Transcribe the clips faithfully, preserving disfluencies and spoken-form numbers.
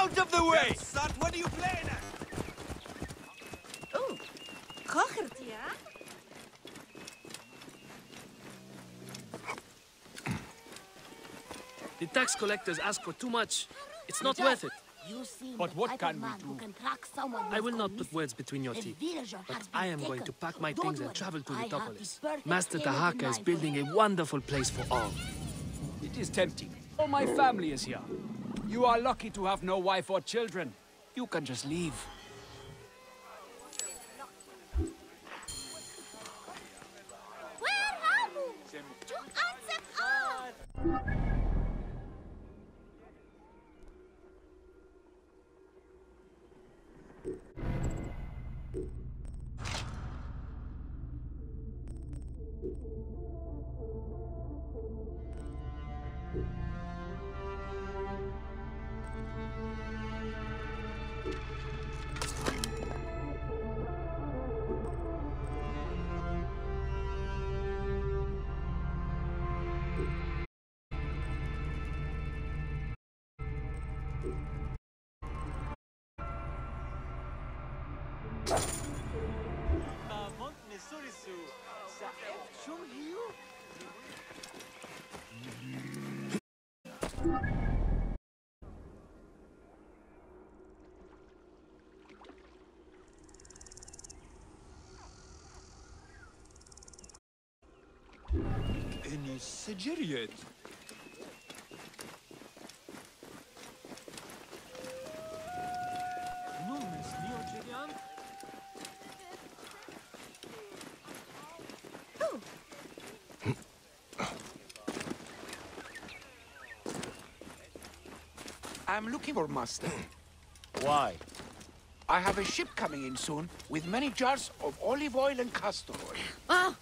Out of the way! Son, what are you playing at? Oh, kochert, ja? The tax collectors ask for too much. It's not worth it. But what can we do? I will not put words between your teeth. But I am going to pack my things and travel to Litopolis. Master Tahaka is building a wonderful place for all. It is tempting. All my family is here. You are lucky to have no wife or children. You can just leave. Where are you? To answer all! Any Sigiriot? No, Miss Neogerian. I'm looking for Master. Why? I have a ship coming in soon with many jars of olive oil and castor oil. Ah!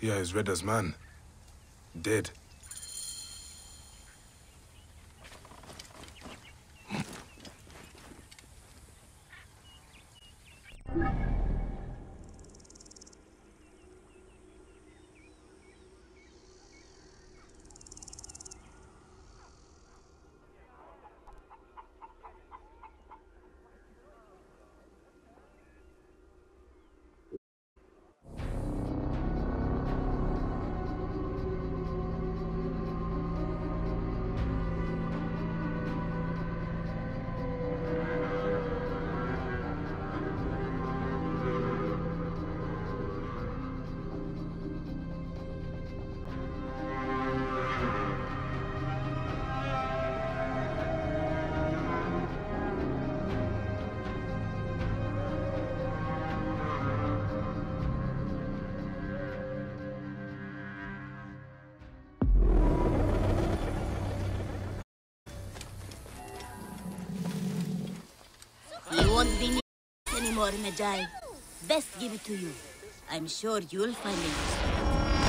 Bia is Reda's man. Dead. You won't be anymore, Medjay. Best give it to you. I'm sure you'll find it.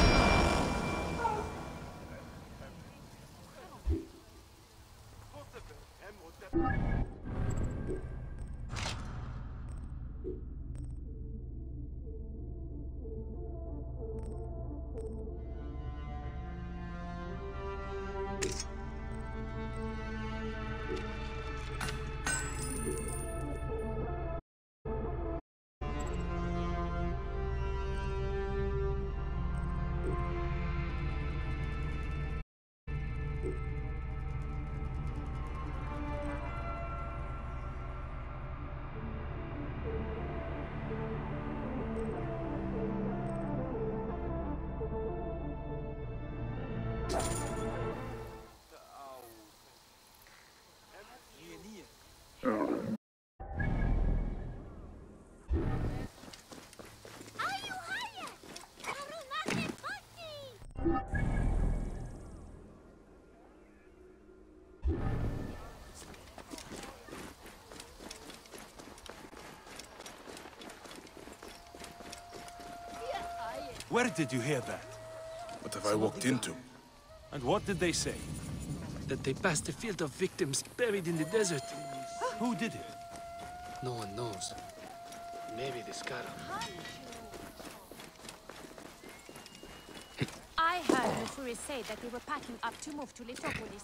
Where did you hear that? What have I walked into? And what did they say? That they passed a field of victims buried in the desert. Who did it? No one knows. Maybe the Scarab. I heard Mufuri say that they were packing up to move to Letopolis.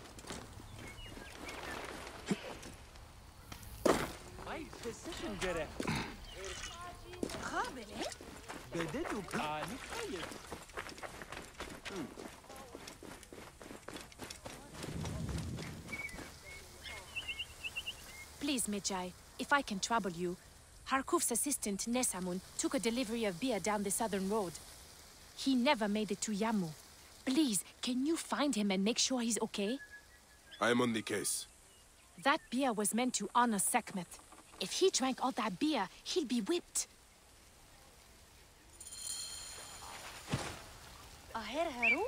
My position direct. Please, Medjay, if I can trouble you, Harkuf's assistant, Nesamun, took a delivery of beer down the southern road. He never made it to Yamu. Please, can you find him and make sure he's okay? I am on the case. That beer was meant to honor Sekhmet. If he drank all that beer, he'll be whipped. Aher Haru?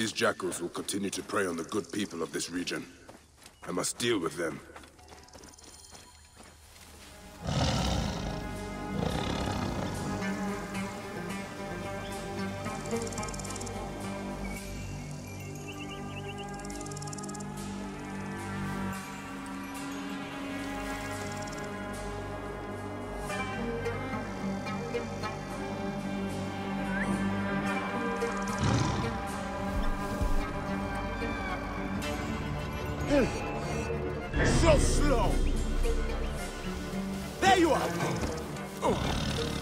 These jackals will continue to prey on the good people of this region. I must deal with them. So slow! There you are! Oh.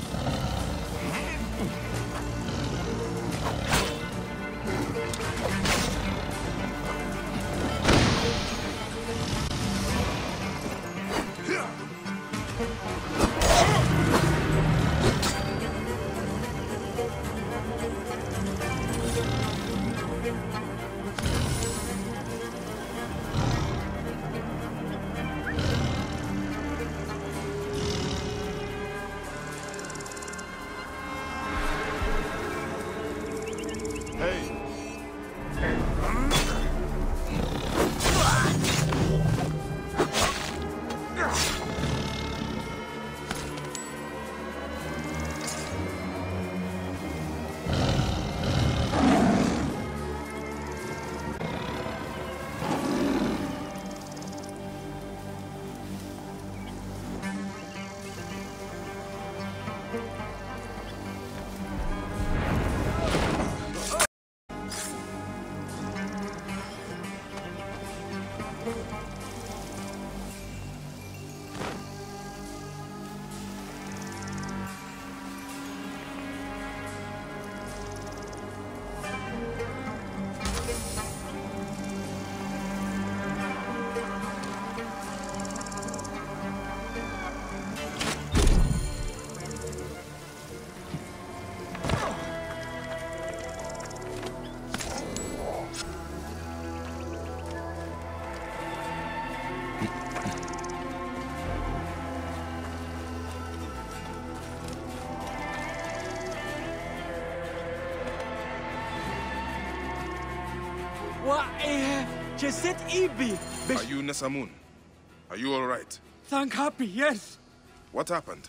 Jeset Ibi. Are you Nesamun? Are you all right? Thank happy, yes. What happened?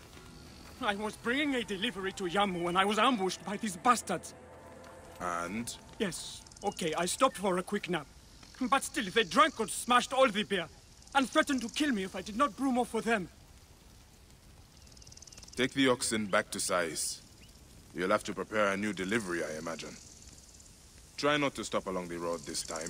I was bringing a delivery to Yamu when I was ambushed by these bastards. And? Yes, okay, I stopped for a quick nap. But still, they drank and smashed all the beer, and threatened to kill me if I did not brew more for them. Take the oxen back to Sais. You'll have to prepare a new delivery, I imagine. Try not to stop along the road this time.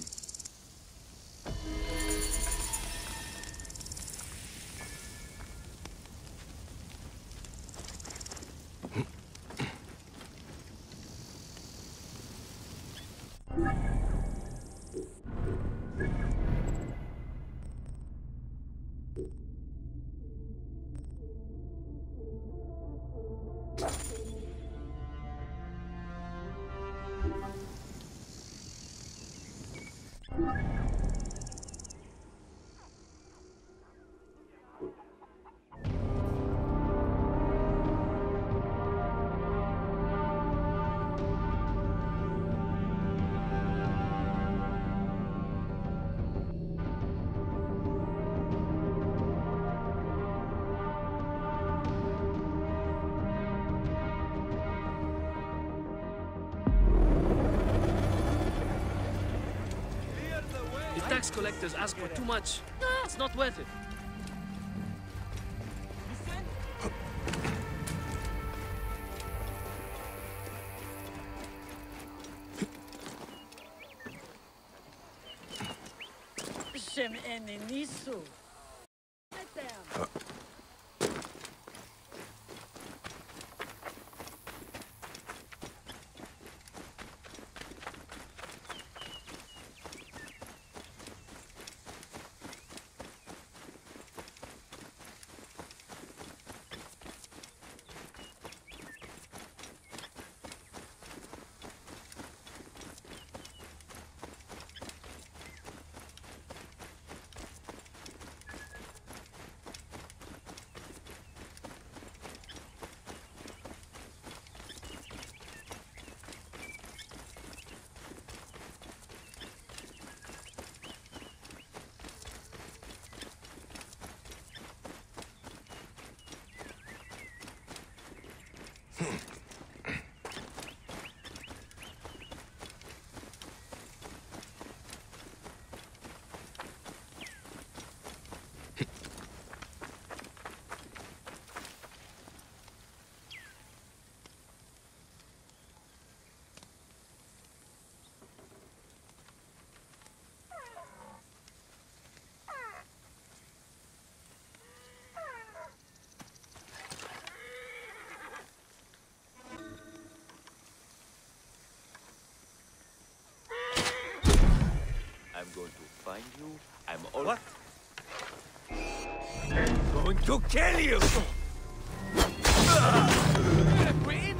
Tax collectors ask for too much. Ah, it's not worth it. going to find you. I'm all... What? I'm going to kill you! Queen!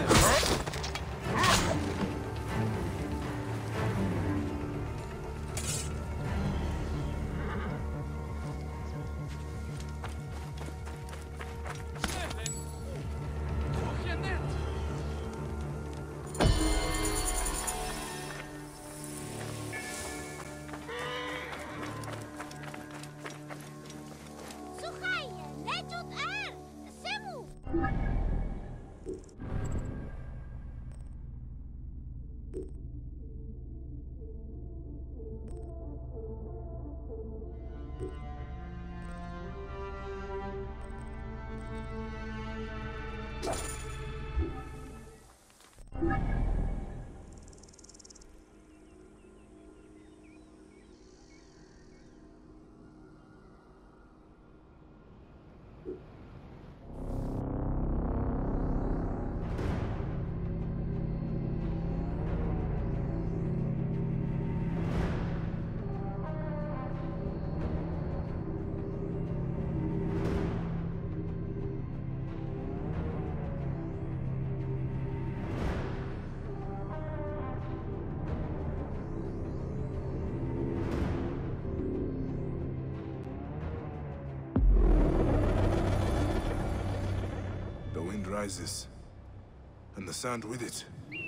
Rises, and the sand with it.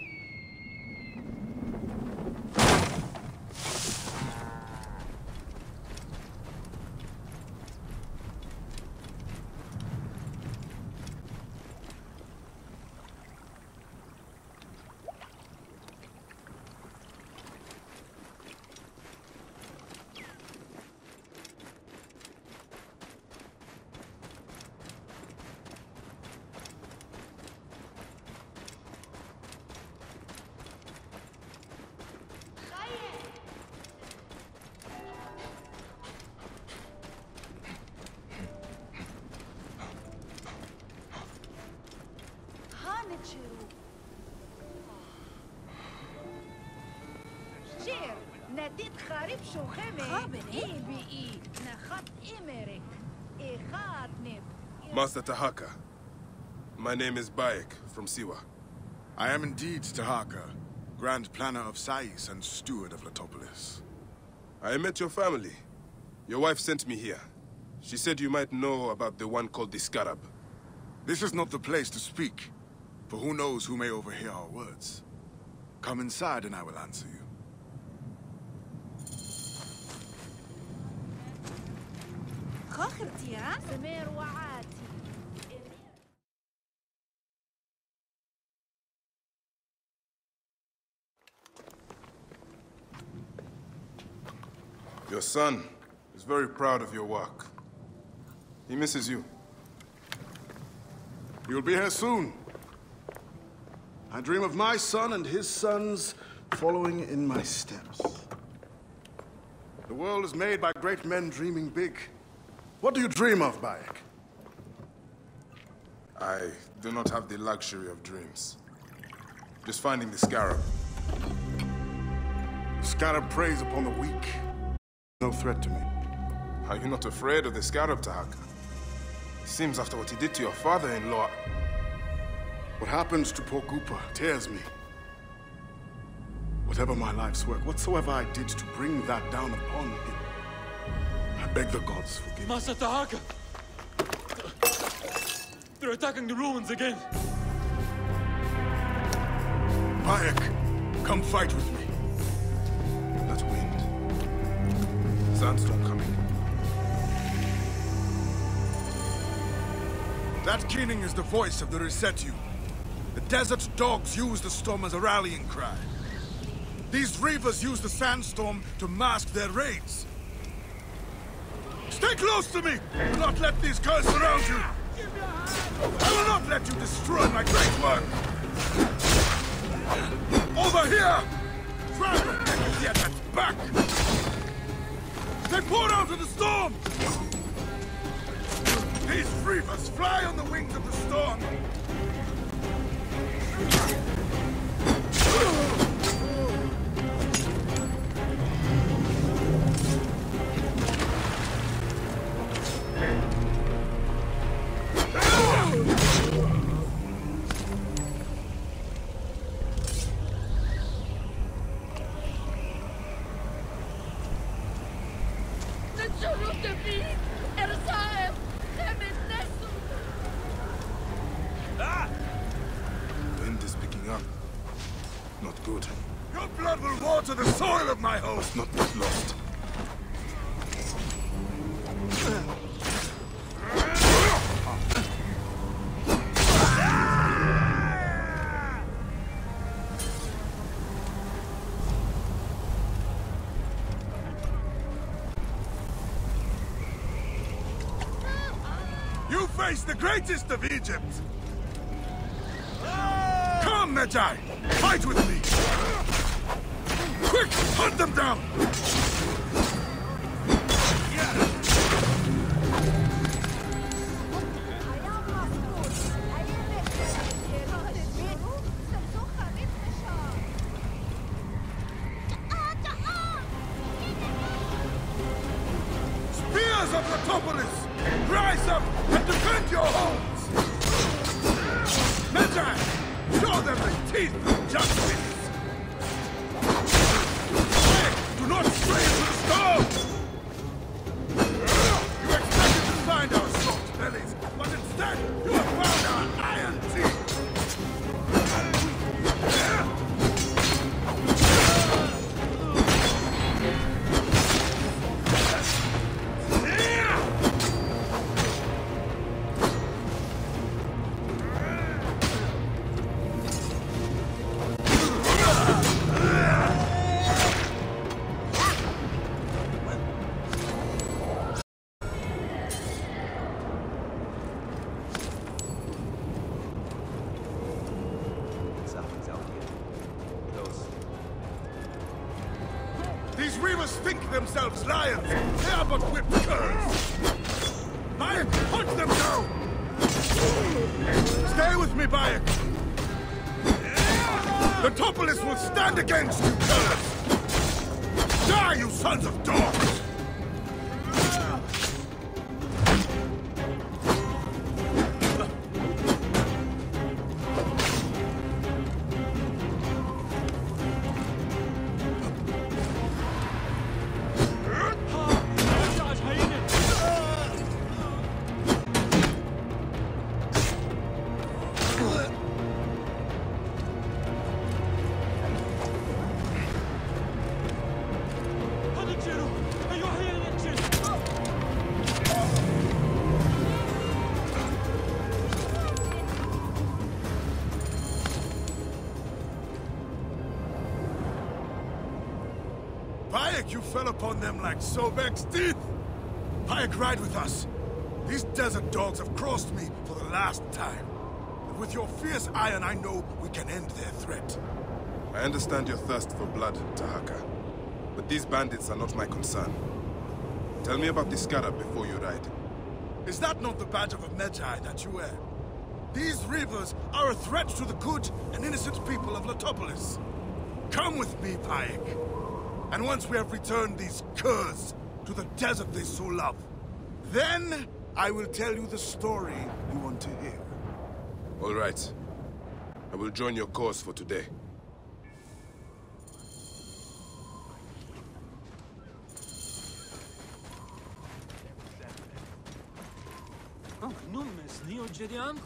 Master Tahaka, my name is Bayek from Siwa. I am indeed Tahaka, Grand Planner of Sais and Steward of Letopolis. I met your family. Your wife sent me here. She said you might know about the one called the Scarab. This is not the place to speak, for who knows who may overhear our words. Come inside and I will answer you. Your son is very proud of your work. He misses you. You'll be here soon. I dream of my son and his sons following in my steps. The world is made by great men dreaming big. What do you dream of, Bayek? I do not have the luxury of dreams. Just finding the Scarab. The Scarab preys upon the weak. No threat to me. Are you not afraid of the Scarab, Tahaka? It seems after what he did to your father-in-law... What happens to poor Gupa tears me. Whatever my life's work, whatsoever I did to bring that down upon him, I beg the gods forgive me. Master Tahaka! They're attacking the ruins again! Bayek, come fight with me. That wind. Sandstorm coming. That keening is the voice of the Resetu. The desert dogs use the storm as a rallying cry. These reavers use the sandstorm to mask their raids. Stay close to me! Do not let these curses surround you! I will not let you destroy my great work! Over here! Try to get the attacks back! They pour out of the storm! These reavers fly on the wings of the storm! Wind is picking up. Not good. Your blood will water the soil of my home! Must not get lost. You face the greatest of Egypt! Come, Medjay! Fight with me! Quick! Hunt them down! Spears of Letopolis! Rise up and defend your homes! Medjay! Show them the teeth of justice! Do not stray into the storm! You expected to find our soft bellies, but instead you have found our iron teeth! These reavers think themselves lions. They are but whipped curs. Bayek, hunt them down! Stay with me, Bayek. The Letopolis will stand against you, curs! Die, you sons of dogs! Bayek, you fell upon them like Sobek's teeth! Bayek, ride with us. These desert dogs have crossed me for the last time. And with your fierce iron, I know we can end their threat. I understand your thirst for blood, Tahaka. But these bandits are not my concern. Tell me about the scarab before you ride. Is that not the badge of a Medjay that you wear? These reavers are a threat to the good and innocent people of Letopolis. Come with me, Bayek. And once we have returned these curs to the desert they so love, then I will tell you the story you want to hear. All right. I will join your cause for today. Oh, no, Miss Neo Jedian.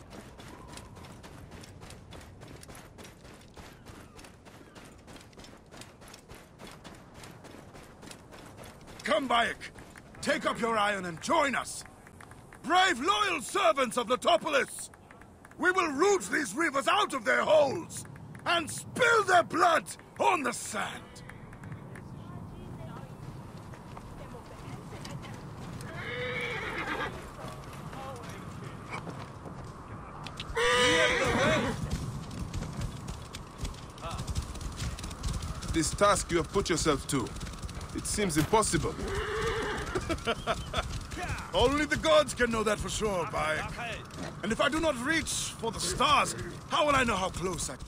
Come, Bayek! Take up your iron and join us! Brave, loyal servants of Letopolis! We will root these reavers out of their holes and spill their blood on the sand! This task you have put yourself to, it seems impossible. Only the gods can know that for sure, Bayek. And if I do not reach for the stars, how will I know how close I...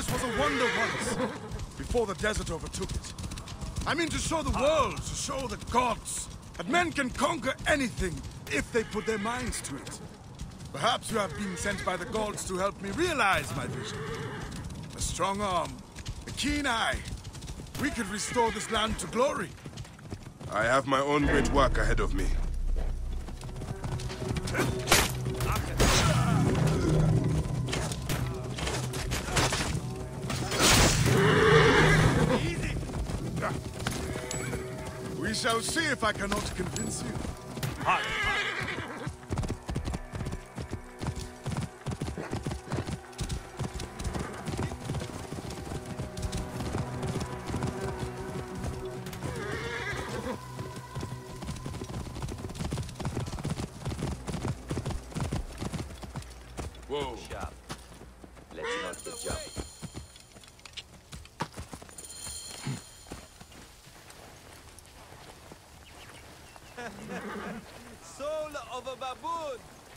Letopolis was a wonder once, before the desert overtook it. I mean to show the world, to show the gods, that men can conquer anything if they put their minds to it. Perhaps you have been sent by the gods to help me realize my vision. A strong arm, a keen eye. We could restore this land to glory. I have my own great work ahead of me. We shall see if I cannot convince you. Whoa. Sharp. Let's not get jump. Soul of a baboon!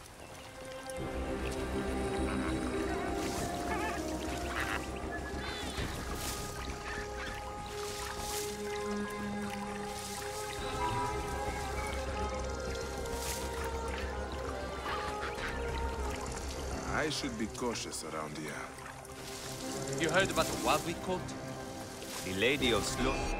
I should be cautious around here. You heard about what we caught? The Lady of Sloth?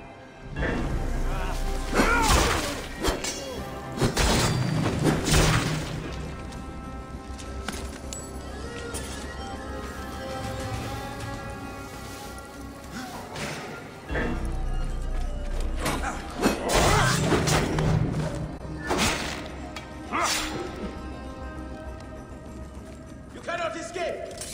You cannot escape!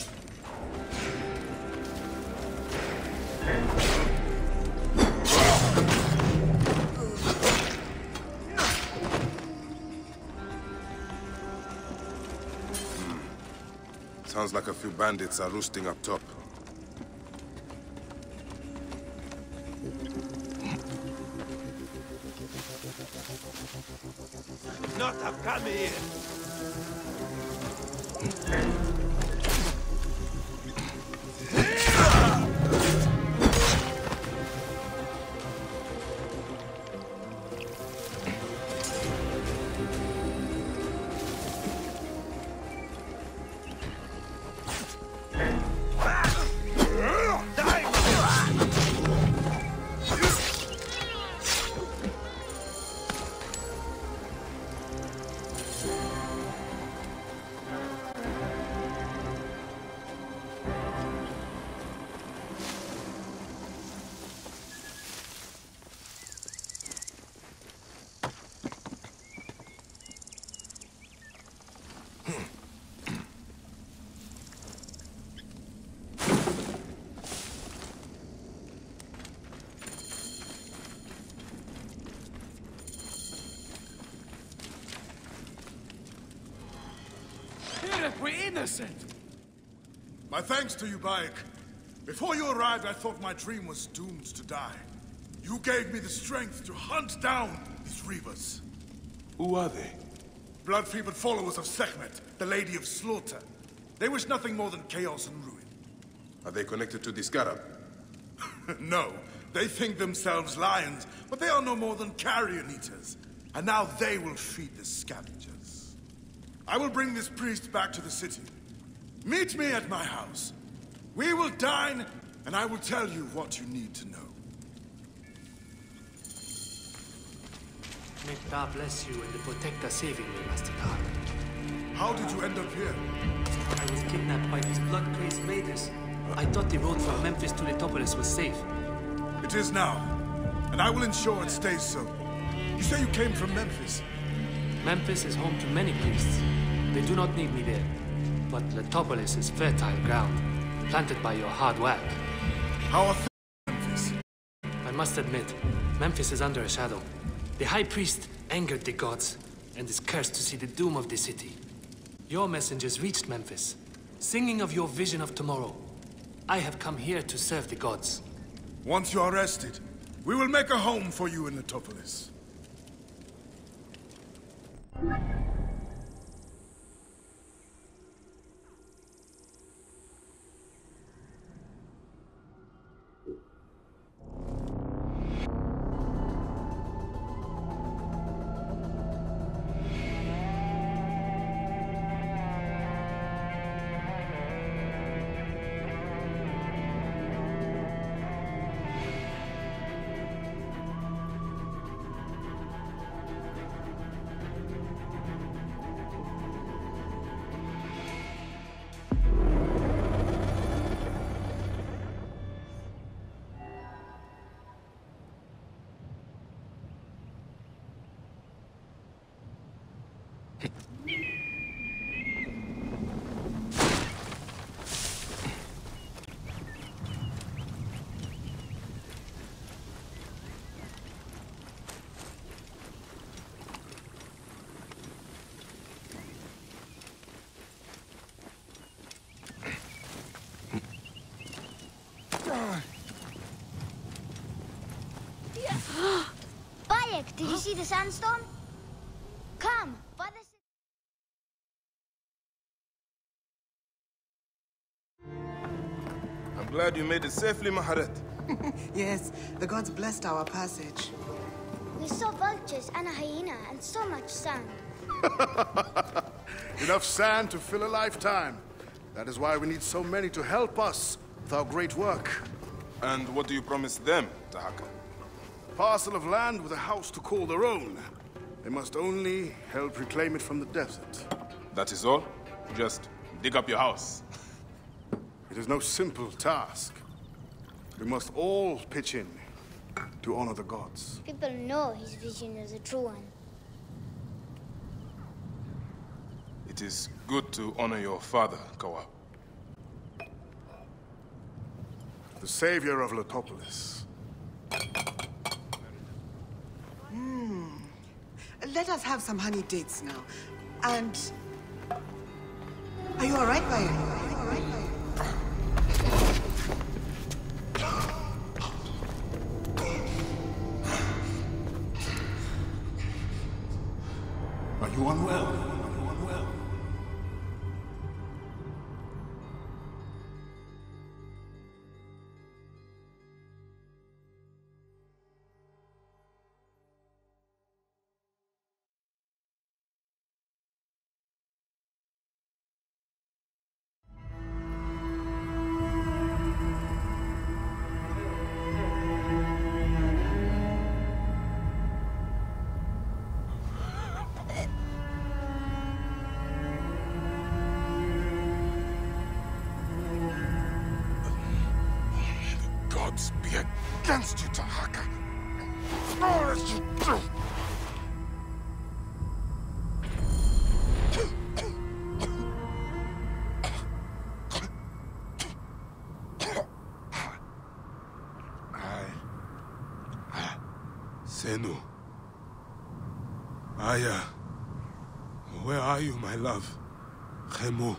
Sounds like a few bandits are roosting up top. Not have come here! We're innocent! My thanks to you, Bayek. Before you arrived, I thought my dream was doomed to die. You gave me the strength to hunt down these Reavers. Who are they? Blood-fevered followers of Sekhmet, the Lady of Slaughter. They wish nothing more than chaos and ruin. Are they connected to the Scarab? No, they think themselves lions, but they are no more than carrion eaters. And now they will feed the scavengers. I will bring this priest back to the city. Meet me at my house. We will dine, and I will tell you what you need to know. May God bless you and the Protector saving me, Master Dark. How did you end up here? I was kidnapped by these blood-crazed raiders. I thought the road from Memphis to Letopolis was safe. It is now, and I will ensure it stays so. You say you came from Memphis? Memphis is home to many priests. They do not need me there. But Letopolis is fertile ground, planted by your hard work. How are things in Memphis? I must admit, Memphis is under a shadow. The High Priest angered the gods, and is cursed to see the doom of the city. Your messengers reached Memphis, singing of your vision of tomorrow. I have come here to serve the gods. Once you are rested, we will make a home for you in Letopolis. Bayek, did you see the sandstorm? Come, by the... I'm glad you made it safely, Maharet. Yes, the gods blessed our passage. We saw vultures and a hyena and so much sand. Enough sand to fill a lifetime. That is why we need so many to help us with our great work. And what do you promise them, Tahaka? Parcel of land with a house to call their own. They must only help reclaim it from the desert. That is all? Just dig up your house. It is no simple task. We must all pitch in to honor the gods. People know his vision is a true one. It is good to honor your father, Kawa. The savior of Letopolis. Hmm. Let us have some honey dates now. And... Are you all right, Bayek? Are you all right, Bayek? Are you unwell? Are you unwell? Be against you, Tahaka. All as you do. I... Senu. Aya. Where are you, my love? Khemu.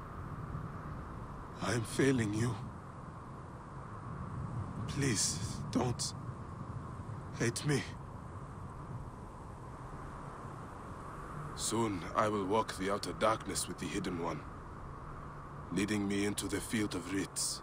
I'm failing you. Please, don't hate me. Soon, I will walk the outer darkness with the Hidden One, leading me into the field of Ritz.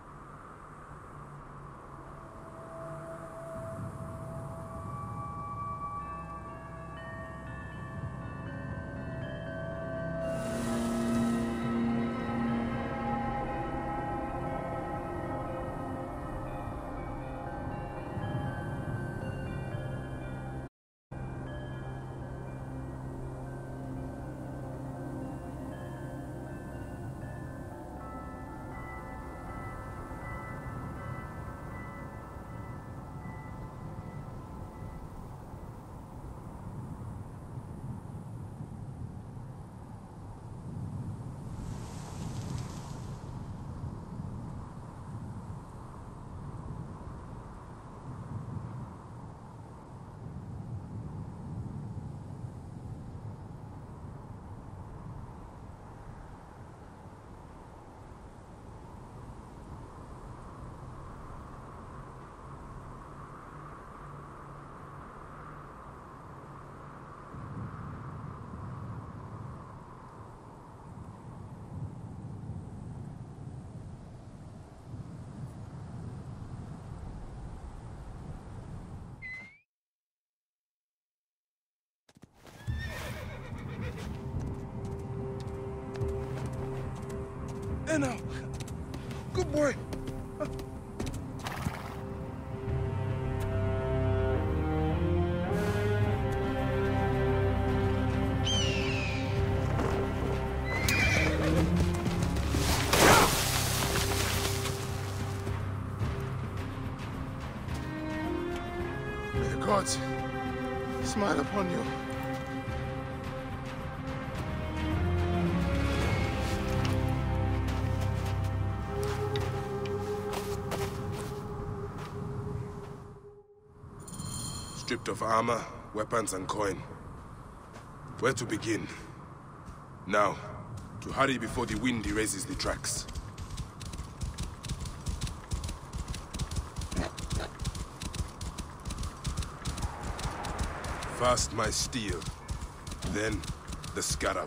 Eno! Good boy! May the gods smile upon you. Stripped of armor, weapons, and coin. Where to begin? Now, to hurry before the wind erases the tracks. First my steel, then the scarab.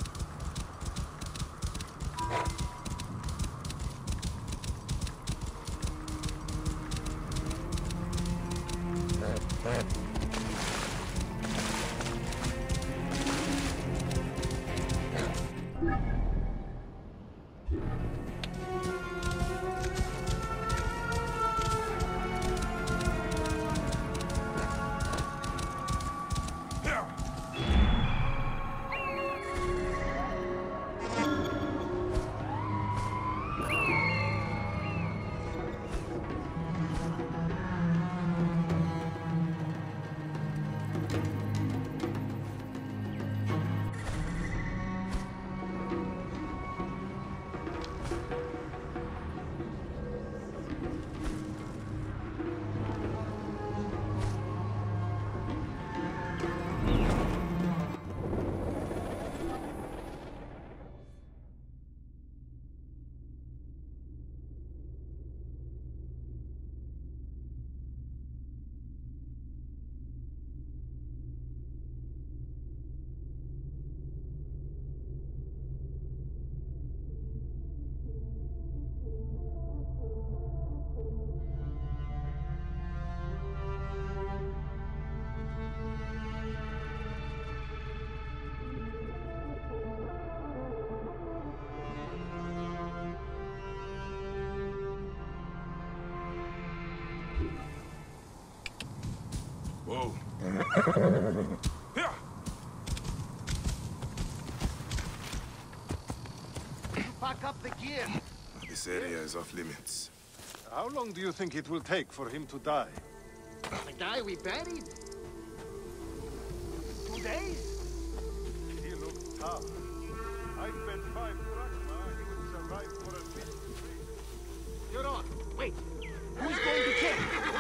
Whoa. Pack up the gear. This area is off limits. How long do you think it will take for him to die? The guy we buried? Two days? He looked tough. I bet five drachma he would survive for at least three. You're on. Wait. Who's going to kill?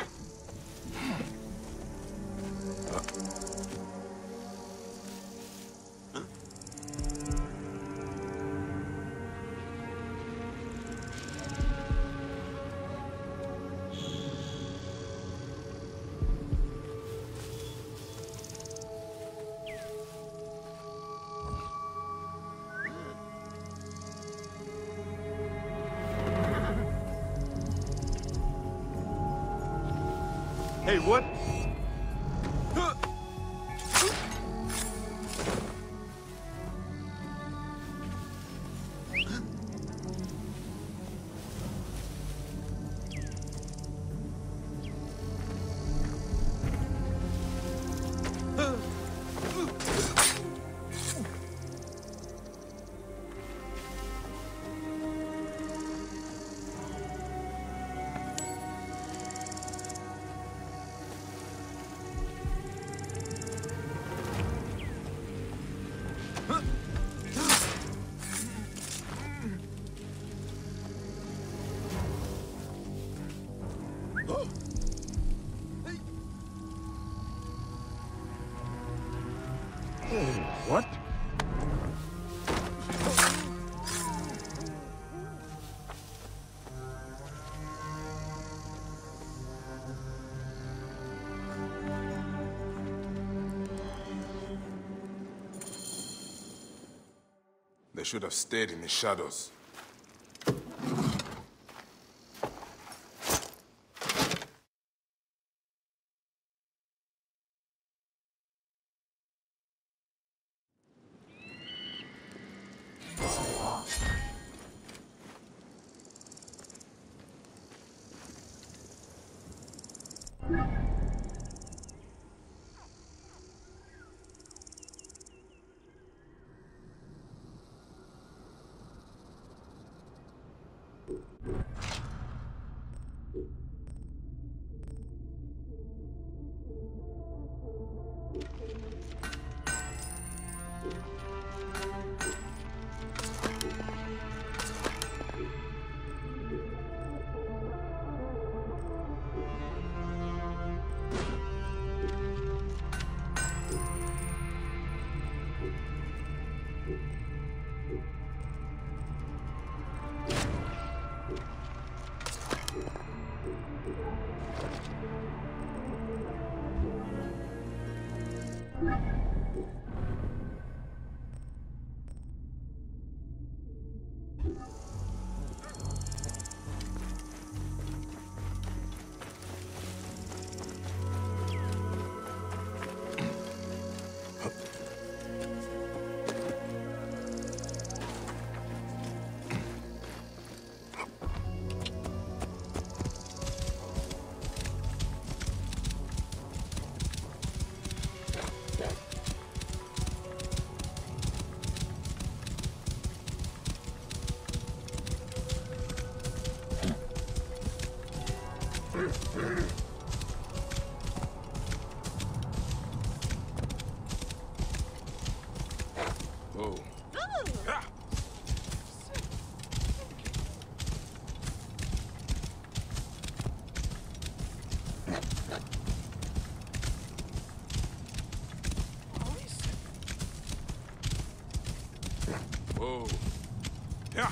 Hey, what? What? They should have stayed in the shadows. Whoa. Yeah.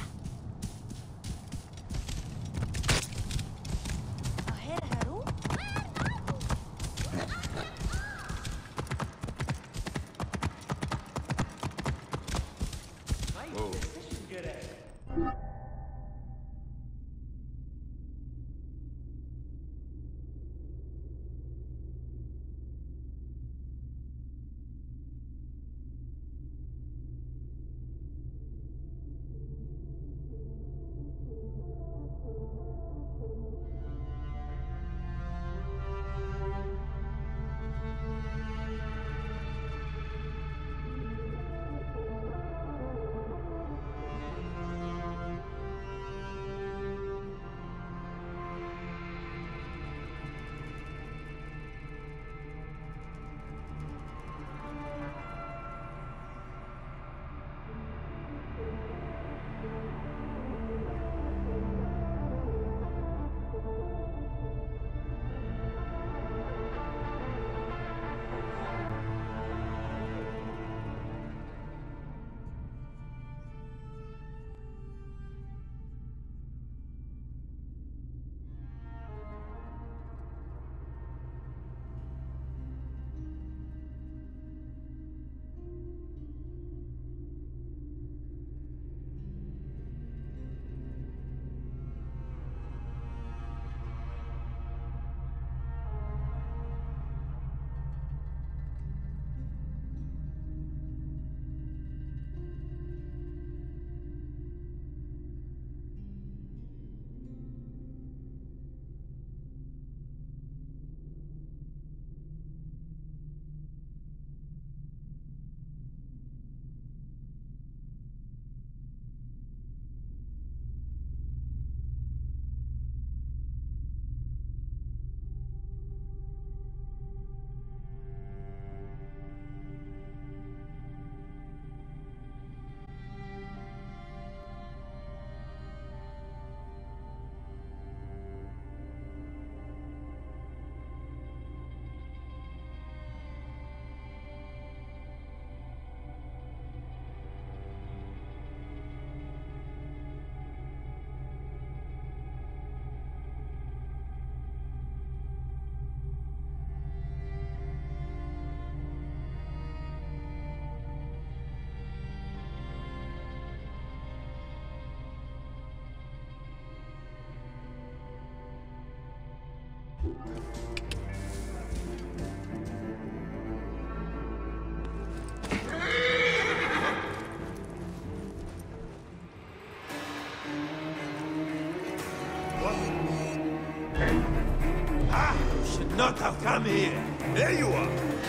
Not have come here. There you are.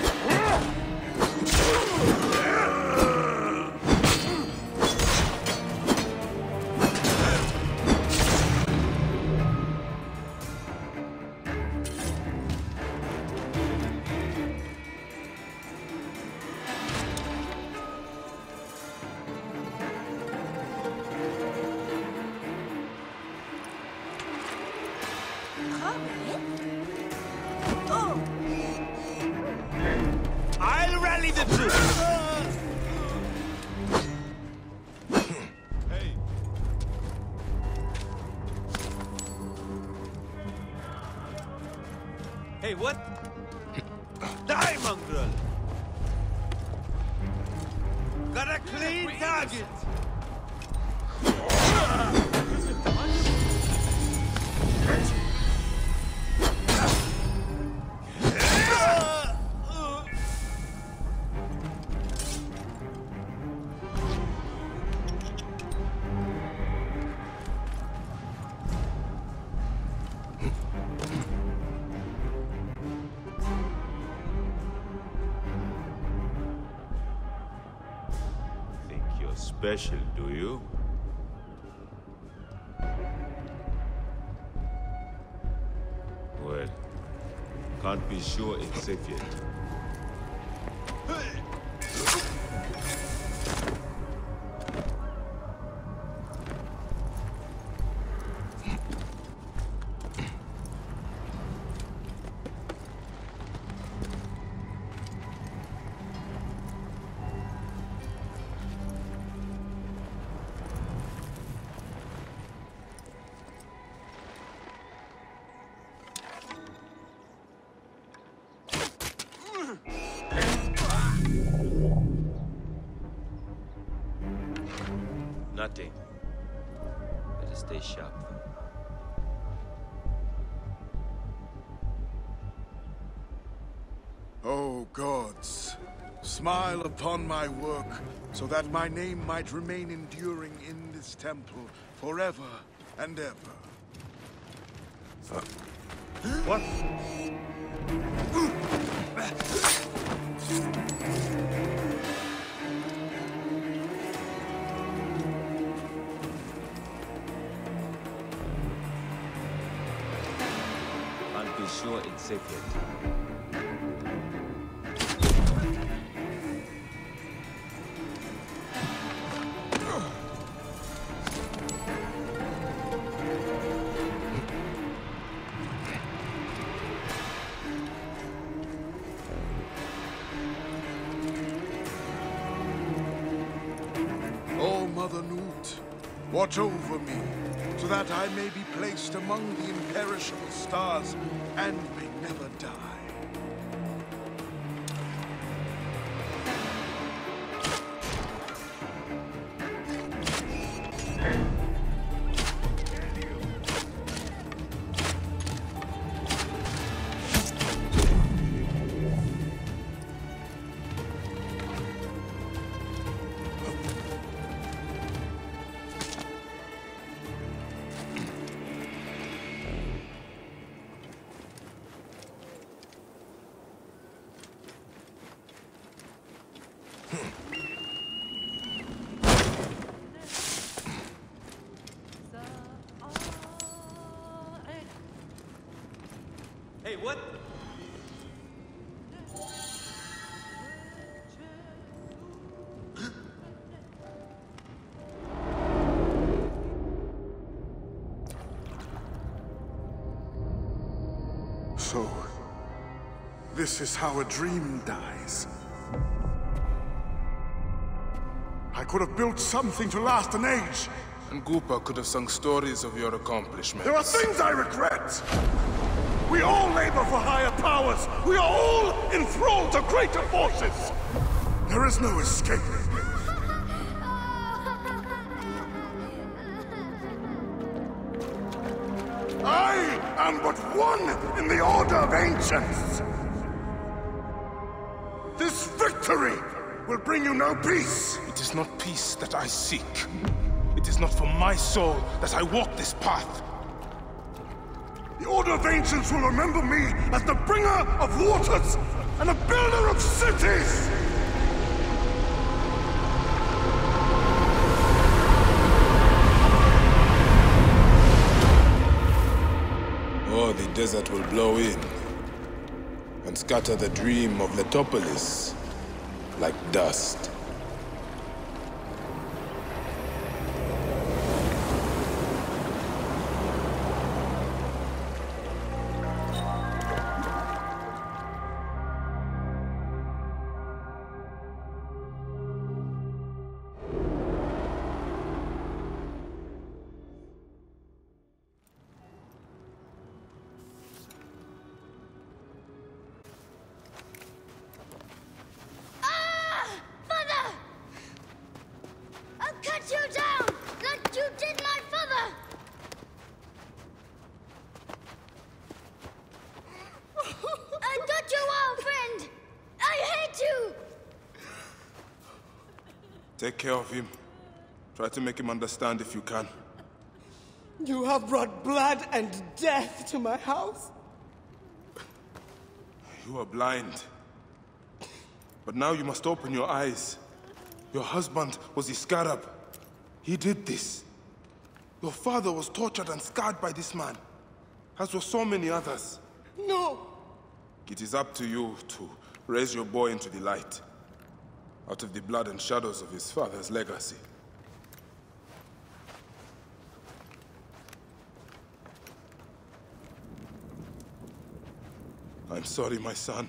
I'll rally the troops. Hey. Hey, what? Die, mongrel! Got a clean target! Special, do you? Well, can't be sure it's safe yet. Nothing. Better stay sharp. Oh gods, smile upon my work, so that my name might remain enduring in this temple forever and ever. Uh. What? Can't be sure it's safe yet. Watch over me, so that I may be placed among the imperishable stars and may never die. Hey, what? So, this is how a dream dies. I could have built something to last an age. And Goopa could have sung stories of your accomplishments. There are things I regret! We all labor for higher powers! We are all enthralled to greater forces! There is no escape. I am but one in the Order of Ancients! This victory will bring you no peace! It is not peace that I seek. It is not for my soul that I walk this path. The Order of Ancients will remember me as the bringer of waters and the builder of cities! Or the desert will blow in and scatter the dream of Letopolis like dust. Take care of him. Try to make him understand if you can. You have brought blood and death to my house. You are blind. But now you must open your eyes. Your husband was Iskarab. He did this. Your father was tortured and scarred by this man, as were so many others. No! It is up to you to raise your boy into the light, out of the blood and shadows of his father's legacy. I'm sorry, my son.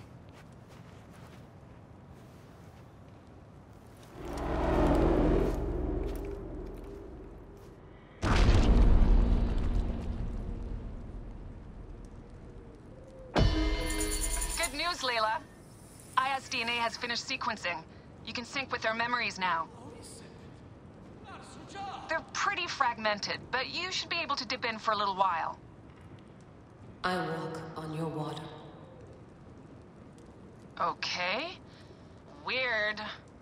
Good news, Layla. Aya's D N A has finished sequencing. You can sync with their memories now. They're pretty fragmented, but you should be able to dip in for a little while. I walk on your water. Okay. Weird.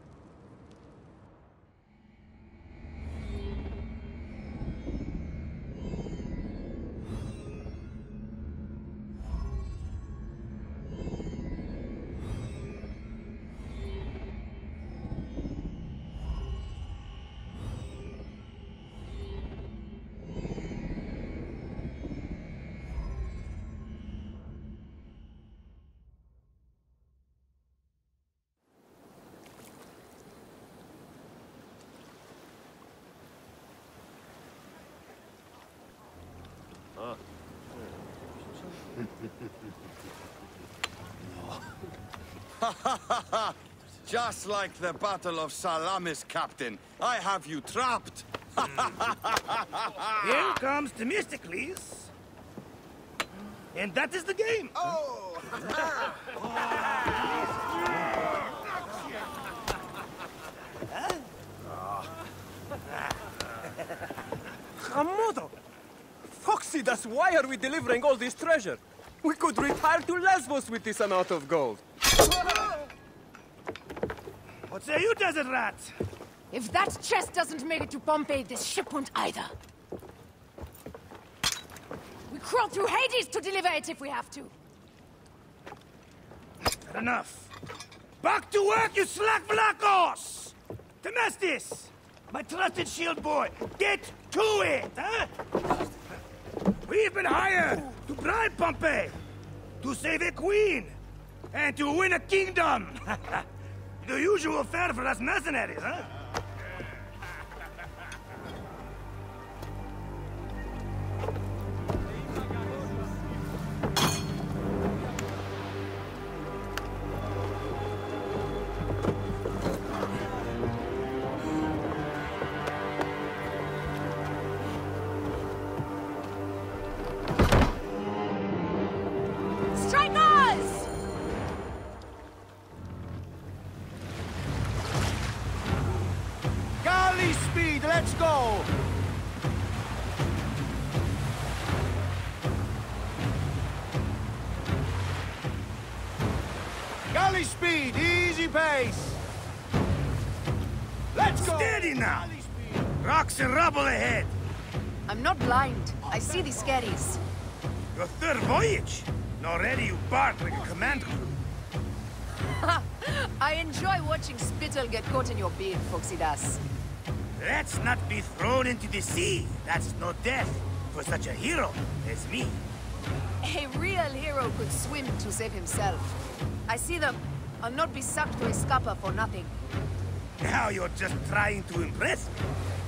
Just like the Battle of Salamis, Captain. I have you trapped. Here comes Themistocles. And that is the game. Oh! Amodo! Phoxidas, why are we delivering all this treasure? We could retire to Lesbos with this amount of gold. What say you, desert rat? If that chest doesn't make it to Pompeii, this ship won't either. We crawl through Hades to deliver it if we have to. Enough. Back to work, you slack Vlachos! Themestis! My trusted shield boy, get to it, huh? We've been hired to bribe Pompey, to save a queen, and to win a kingdom. The usual fare for us mercenaries, huh? Let's go! Galley speed, easy pace! Let's go! Steady now! Rocks and rubble ahead! I'm not blind. I see the scaries. Your third voyage? And already you bark like a command crew. I enjoy watching spittle get caught in your beard, Phoxidas. Let's not be thrown into the sea. That's no death for such a hero as me. A real hero could swim to save himself. I see them. I'll not be sucked to a scupper for nothing. Now you're just trying to impress me.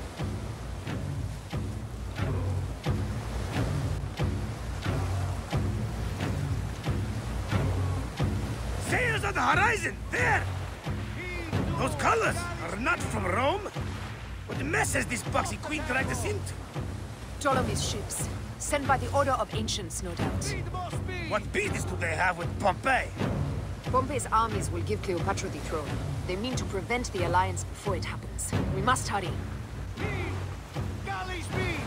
Sails on the horizon! There! Those colors are not from Rome. What mess has this boxy queen dragged us into? Ptolemy's ships. Sent by the Order of Ancients, no doubt. What business do they have with Pompey? Pompey's armies will give Cleopatra the throne. They mean to prevent the alliance before it happens. We must hurry. Galley speed!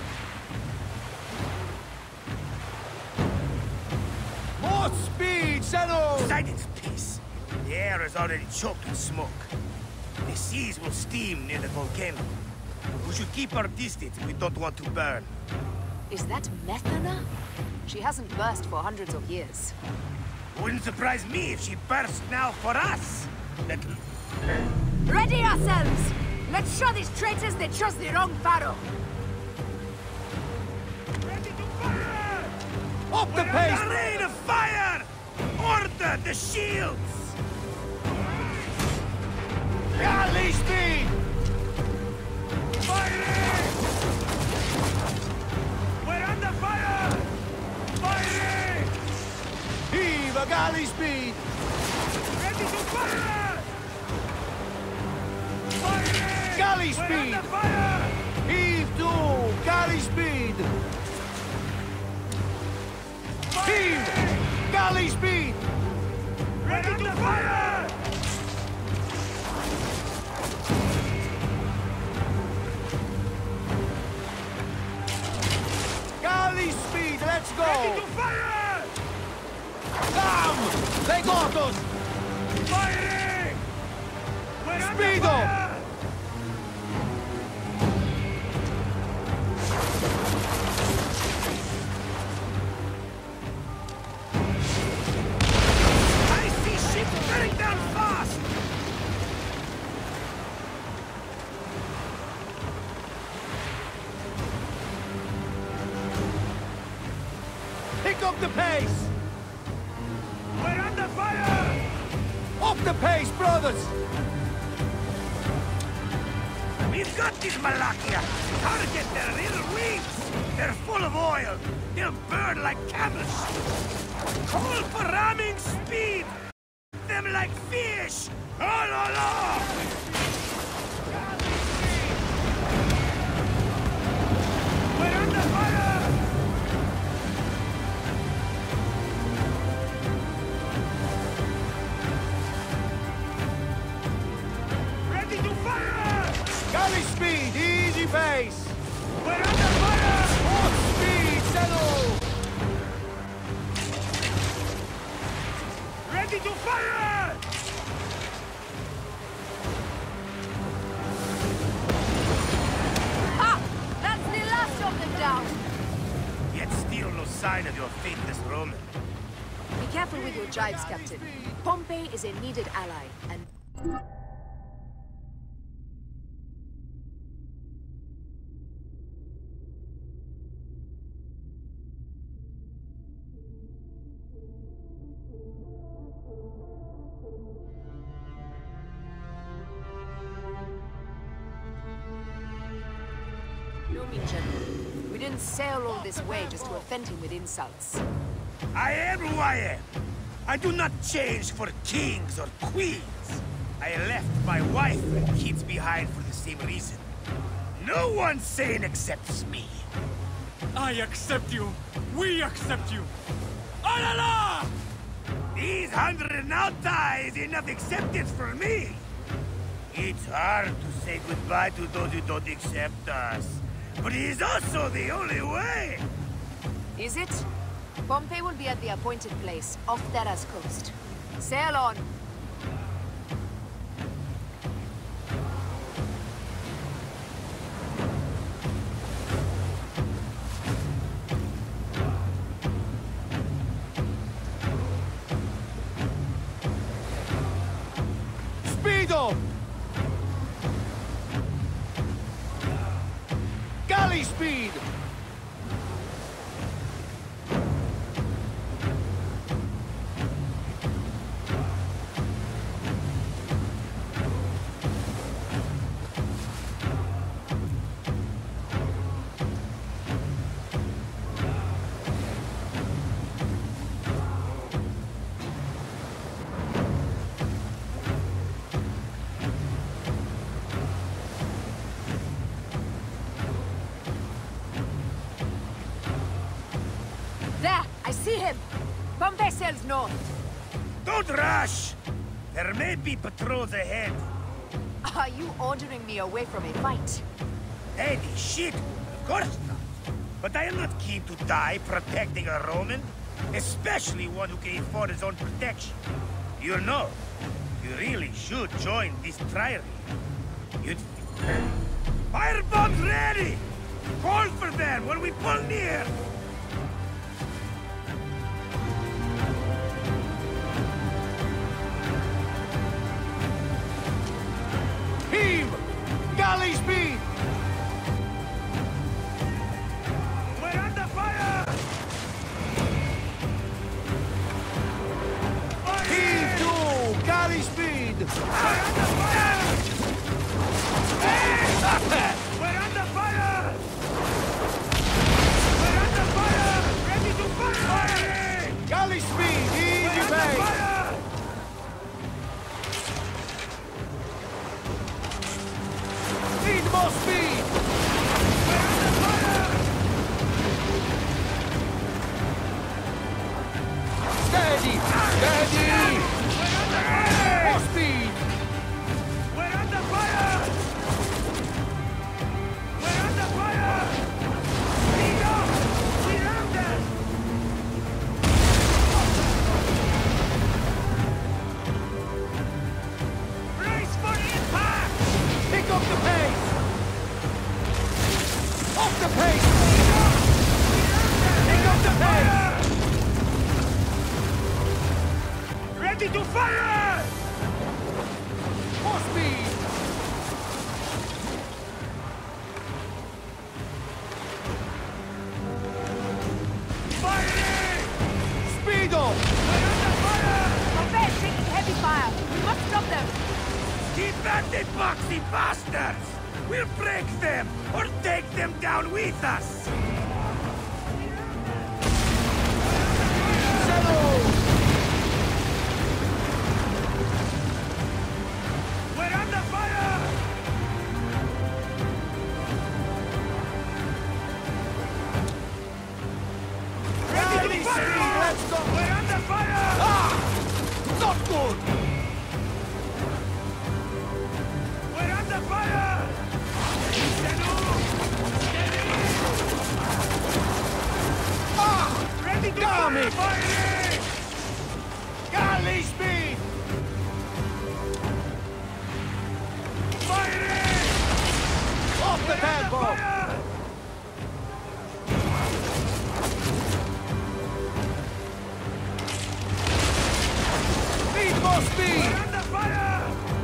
More speed, Zeno! Silence, peace. The air is already choked with smoke. The seas will steam near the volcano. We should keep our distance if we don't want to burn. Is that Methana? She hasn't burst for hundreds of years. Wouldn't surprise me if she burst now for us. Let... Ready ourselves! Let's show these traitors they chose the wrong pharaoh! Ready to fire! Up the We're pace! on the rain of fire! Order the shields! Galley speed! Firing! We're under fire! Firing! Heave a galley speed! Ready to fire! Firing! Galley We're speed! under fire! Heave to! Galley speed! Heave! Galley speed! Ready to fire! Firing! We're under Speedo! fire! I see ships bearing down fast! Pick up the pace! We're under fire! Up the pace, brothers! We've got this Malakia! Target their little wings! They're full of oil! They'll burn like camels! Call for ramming speed! Them like fish! Oh, la, la! We're under fire! Ready to fire! Galley speed, easy pace! We're under fire! Hot speed, settle! Ready to fire! Ah! That's the last of them down! Yet still no sign of your faithless Roman. Be careful with your jibes, Captain. Pompey is a needed ally, and... No, me general. We didn't sail all this way just to offend him with insults. I am who I am. I do not change for kings or queens. I left my wife and kids behind for the same reason. No one sane accepts me. I accept you. We accept you. Oh la la! These hundred nauta is enough acceptance for me. It's hard to say goodbye to those who don't accept us. But it is also the only way. Is it? Pompey will be at the appointed place, off Terra's coast. Sail on. Speedo! Galley speed! There! I see him! Pompey sails north. Don't rush! There may be patrols ahead. Are you ordering me away from a fight? Eddie, shit! Of course not. But I am not keen to die protecting a Roman. Especially one who can afford his own protection. You know, you really should join this triary. You'd... Firebombs ready! Call for them when we pull near! Heave! Galley speed! We're under fire! Heave to! Galley speed! We're under fire! We're under fire! We're under fire! Ready to fire! Galley speed! Easy pace! Need more speed! We're under fire! Steady! Steady! We're under fire! More speed! Ready to fire! For speed! Firing! Speedo! We're under fire! Pompey is taking heavy fire. We must stop them. Keep at it, boxy bastards! We'll break them, or take them down with us! We're under fire! Ready to fire! Let's go! We're under fire! Ah! Not good! We're under fire! Ah! Ready to Damn fire! it! Firing! Galley speed! Firing! Off the tempo! Fire! Need more speed! We're under fire!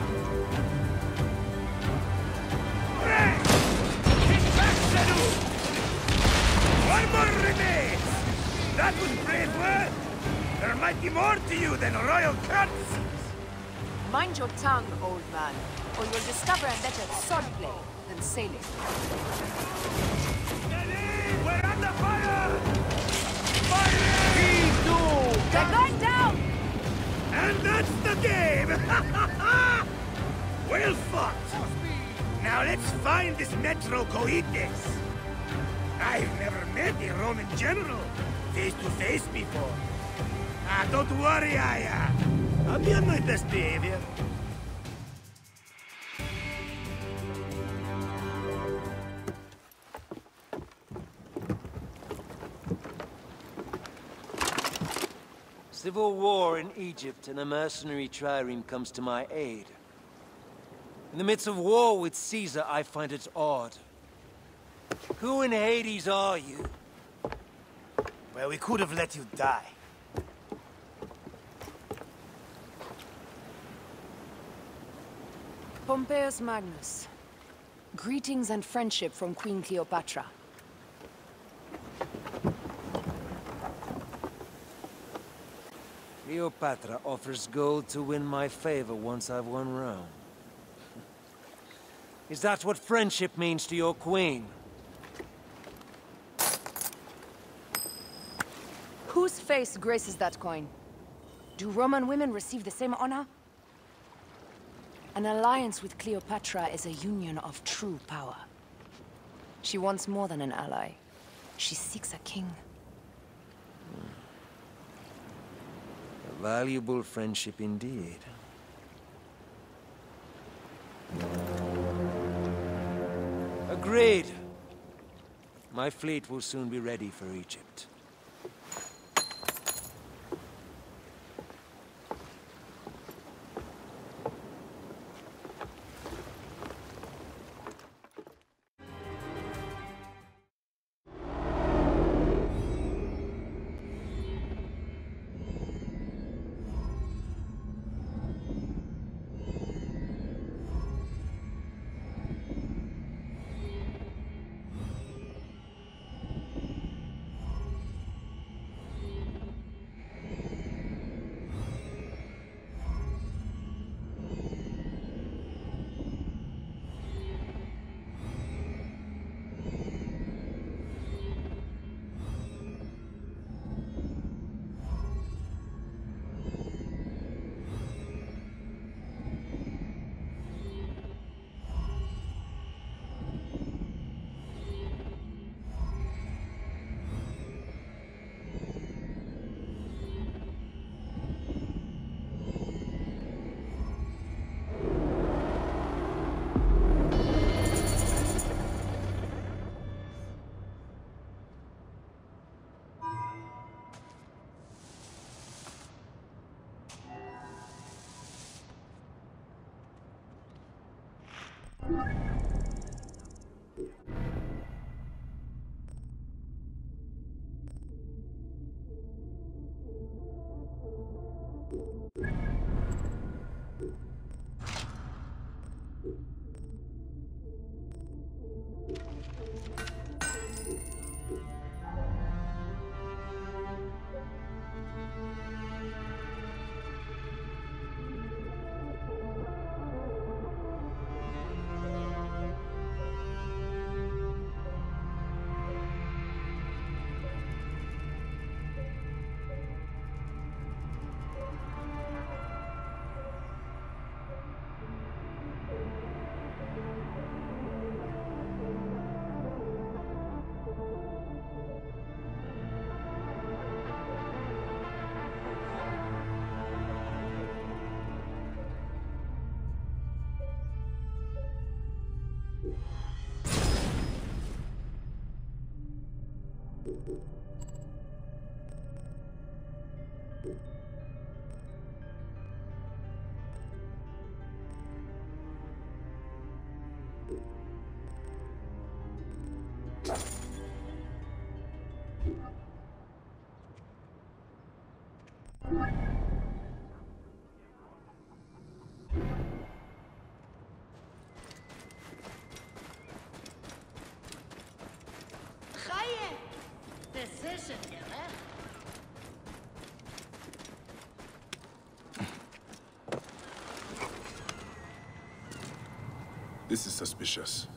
Break! Hit back, Senu! One more remains! That was brave work! There might be more to you than royal cuts! Mind your tongue, old man, or you'll discover I'm better at swordplay than sailing. Steady! We're under fire! Fire! They're going down! And that's the game! Well fought! Now let's find this Metro Coites. I've never met a Roman general face to face before. Ah, don't worry, Aya. I'll be on my best behavior. Civil war in Egypt, and a mercenary trireme comes to my aid. In the midst of war with Caesar, I find it odd. Who in Hades are you? Well, we could have let you die. Pompeius Magnus. Greetings and friendship from Queen Cleopatra. Cleopatra offers gold to win my favor once I've won Rome. Is that what friendship means to your queen? Whose face graces that coin? Do Roman women receive the same honor? An alliance with Cleopatra is a union of true power. She wants more than an ally. She seeks a king. A valuable friendship indeed. Agreed. My fleet will soon be ready for Egypt. You Decision, yeah? This is suspicious.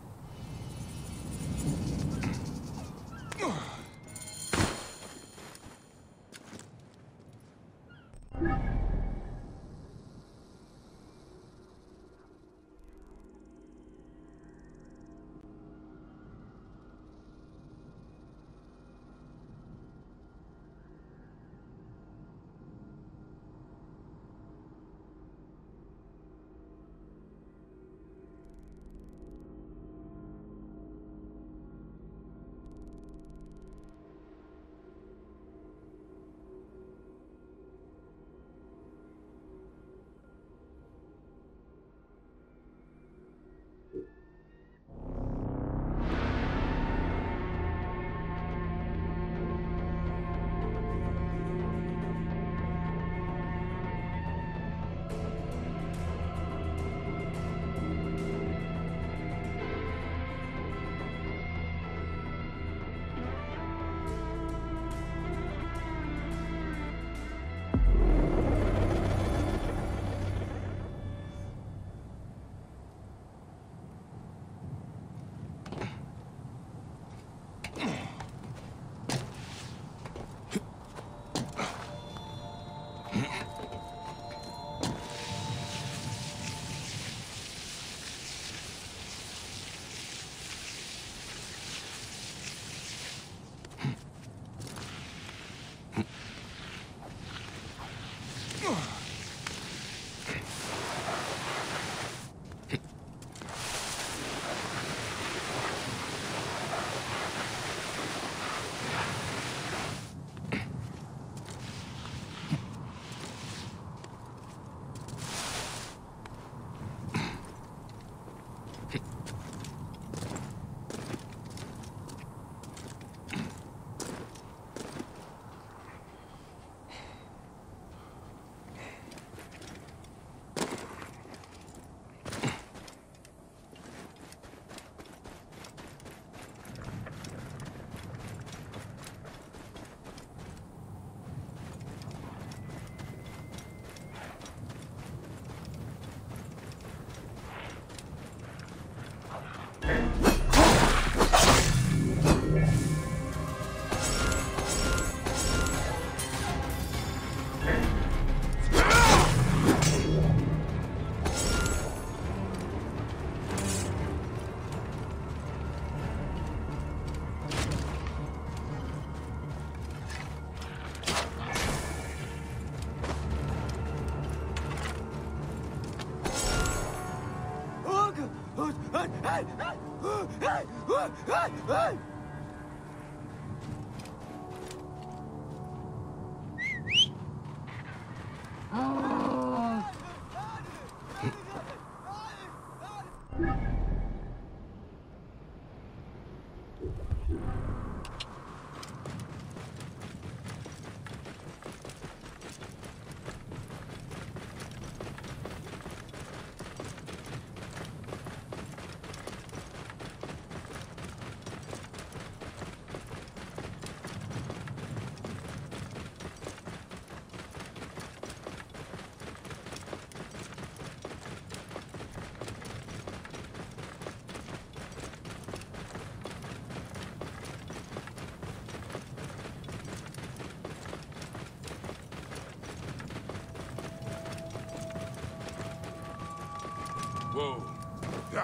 Whoa. Yeah.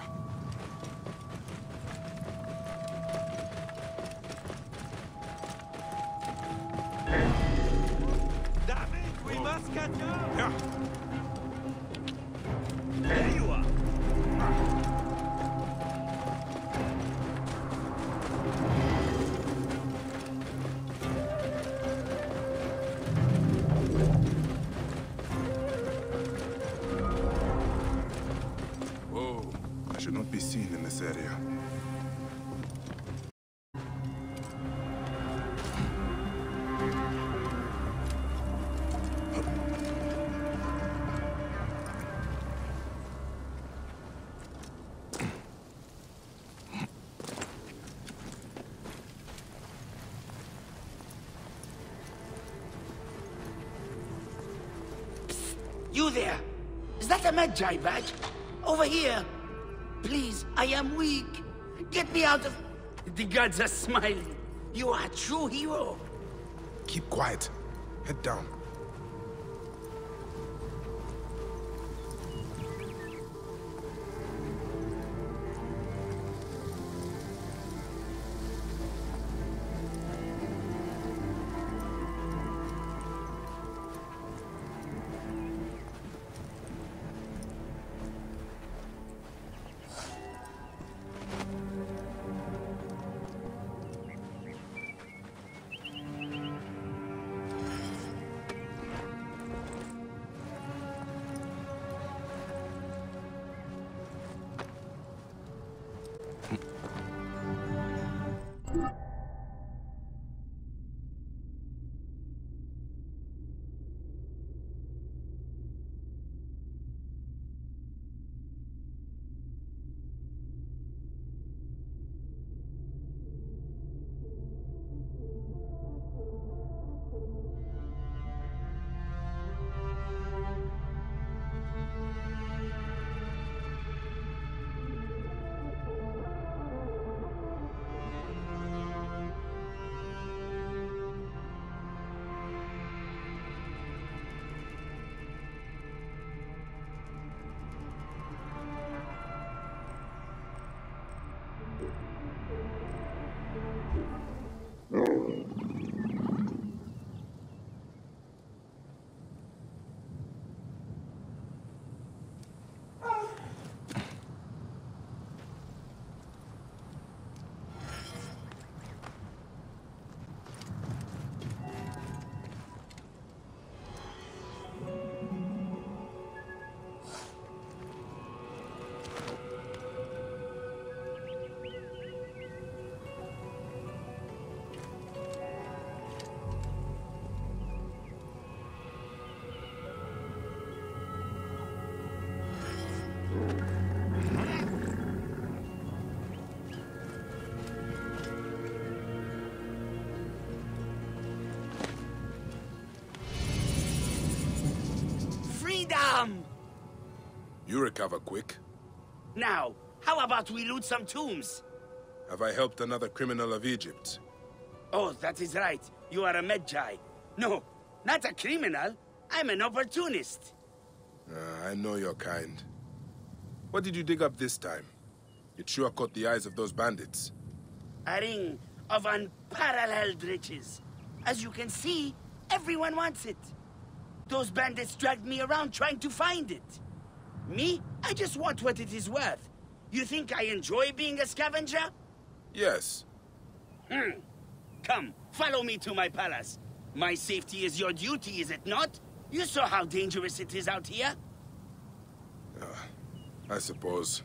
David, we must catch up. Yeah. There you are. should not be seen in this area. You there! Is that a Medjay badge? Over here! Please, I am weak. Get me out of... The gods are smiling. You are a true hero. Keep quiet. Head down. Freedom! You recover quick. Now, how about we loot some tombs? Have I helped another criminal of Egypt? Oh, that is right. You are a Medjay. No, not a criminal. I'm an opportunist. Uh, I know your kind. What did you dig up this time? It sure caught the eyes of those bandits. A ring of unparalleled riches. As you can see, everyone wants it. Those bandits dragged me around trying to find it. Me? I just want what it is worth. You think I enjoy being a scavenger? Yes. Hmm. Come, follow me to my palace. My safety is your duty, is it not? You saw how dangerous it is out here. Uh, I suppose.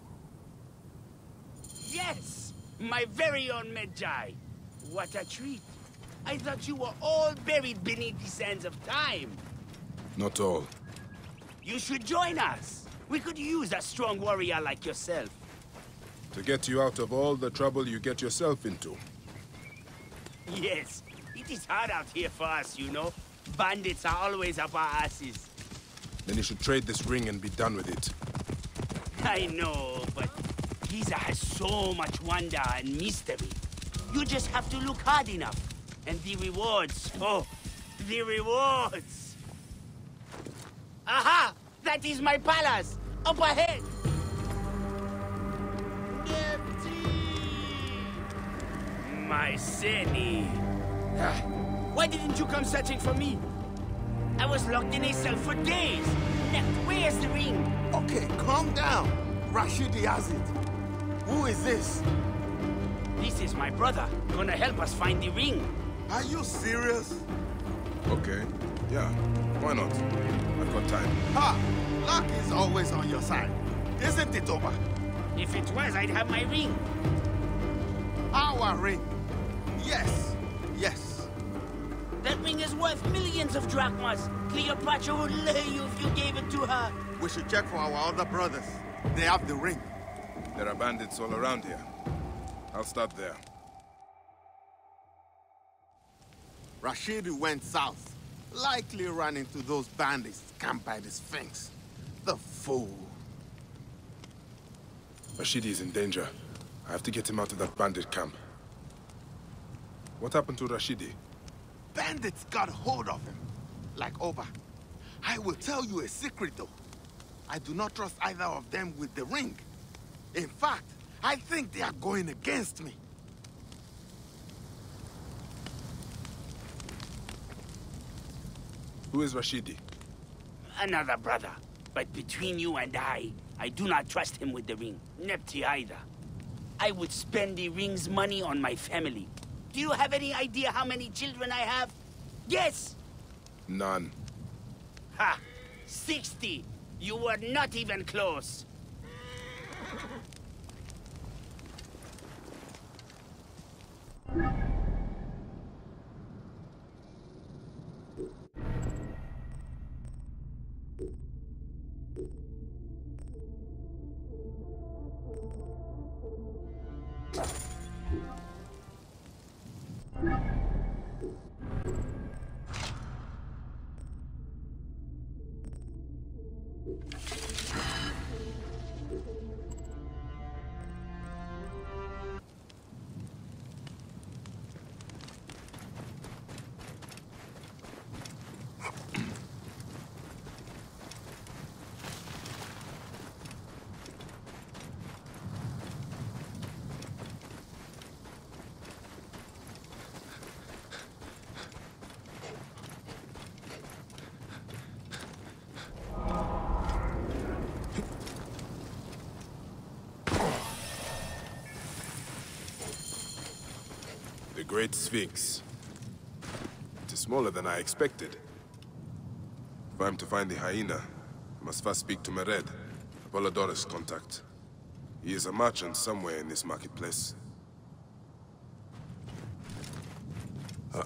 Yes! My very own Medjay. What a treat. I thought you were all buried beneath the sands of time. Not all. You should join us. We could use a strong warrior like yourself. To get you out of all the trouble you get yourself into. Yes, it is hard out here for us, you know. Bandits are always up our asses. Then you should trade this ring and be done with it. I know, but Giza has so much wonder and mystery. You just have to look hard enough. And the rewards, oh, the rewards! Aha! That is my palace! Up ahead! My Seni! Ah, why didn't you come searching for me? I was locked in a cell for days. Now, where's the ring? Okay, calm down. Rashidi has it. Who is this? This is my brother. Gonna help us find the ring. Are you serious? Okay. Yeah. Why not? I've got time. Ha! Luck is always on your side. Isn't it, Oba? If it was, I'd have my ring. Our ring. Yes, yes. That ring is worth millions of drachmas. Cleopatra would lay you if you gave it to her. We should check for our other brothers. They have the ring. There are bandits all around here. I'll start there. Rashidi went south. Likely ran into those bandits camped by the Sphinx. The fool. Rashidi is in danger. I have to get him out of that bandit camp. What happened to Rashidi? Bandits got hold of him. Like Oba. I will tell you a secret though. I do not trust either of them with the ring. In fact, I think they are going against me. Who is Rashidi? Another brother. But between you and I, I do not trust him with the ring. Nepti either. I would spend the ring's money on my family. Do you have any idea how many children I have? Yes! None. Ha! Sixty! You were not even close. The Great Sphinx. It is smaller than I expected. If I'm to find the hyena, I must first speak to Mered, Apollodorus' contact. He is a merchant somewhere in this marketplace. Uh.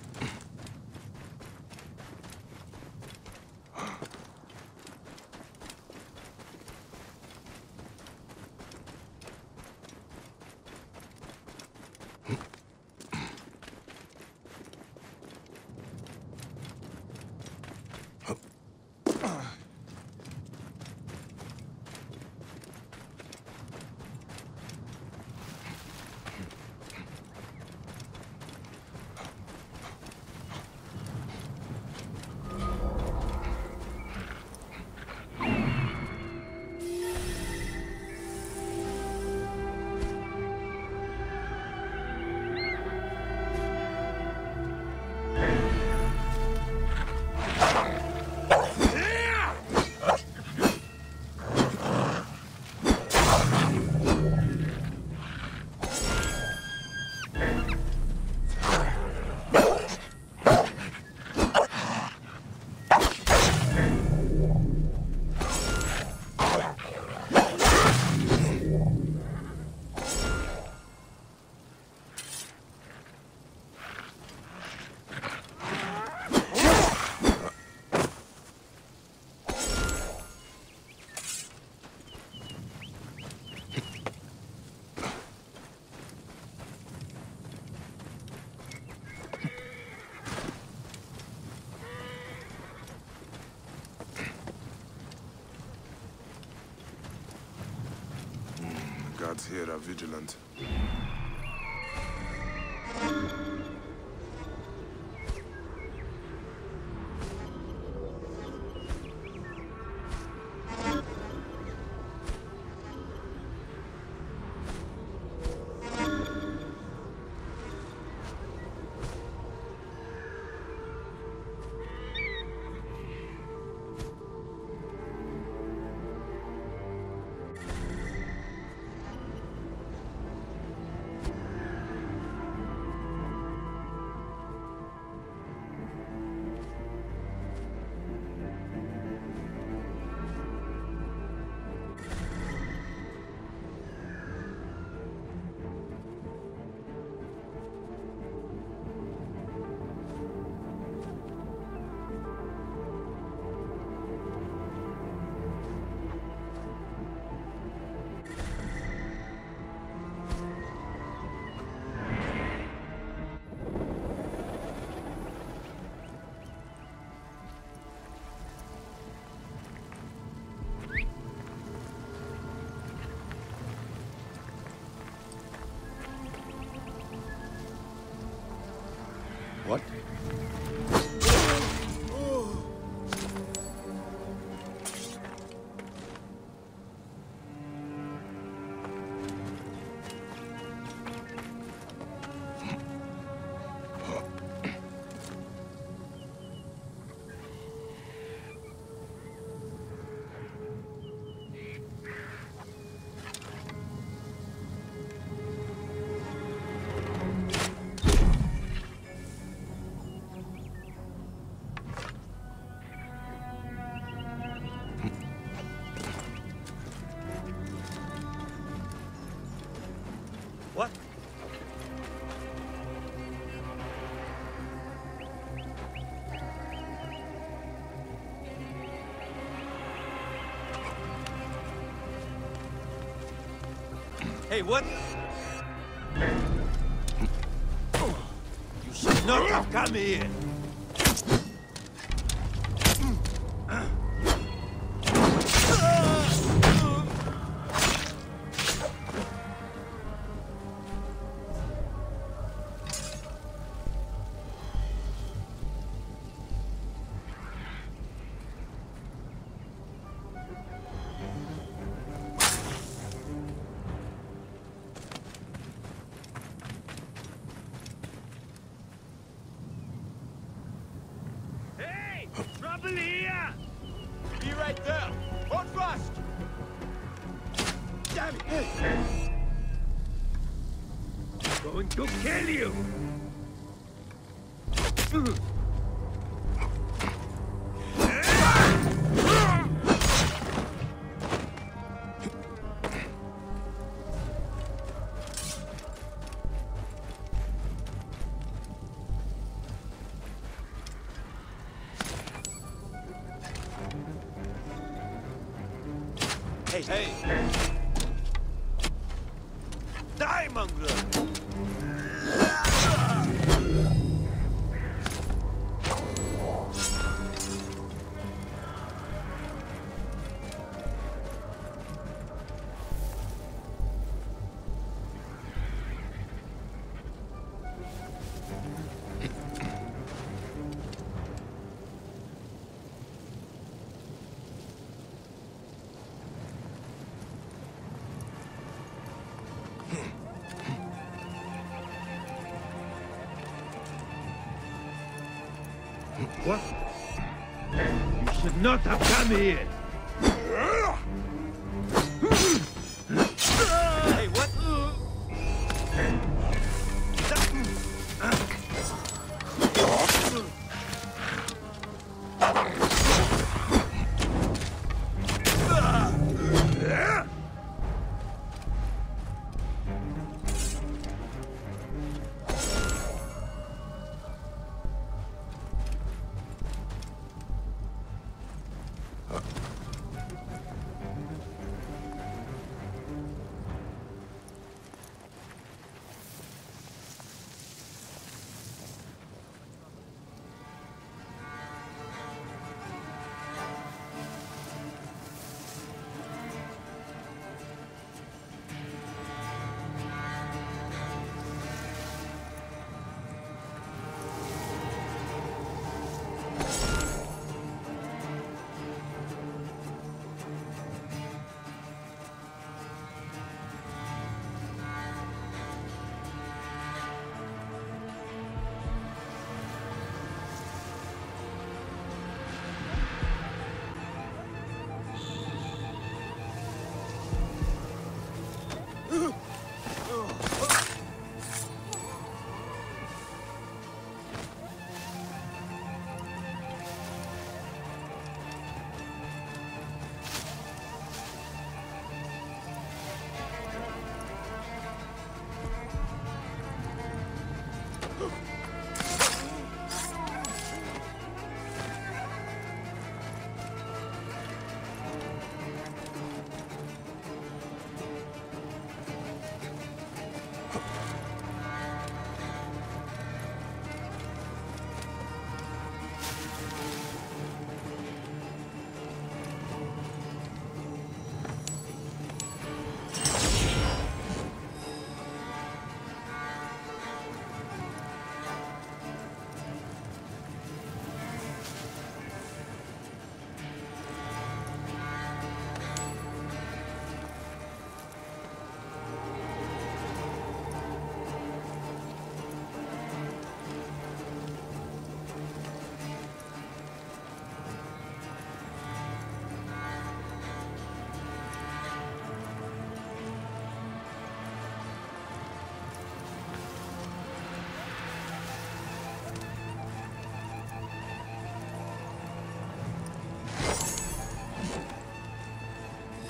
Guards here are vigilant. What? What? Hey, what? You should not have come here. Trouble here! Be right there! Hold fast! Damn it! Going to kill you! Hey, hey! Die, mongrel! What? You should not have come here! Hey, what? Uh.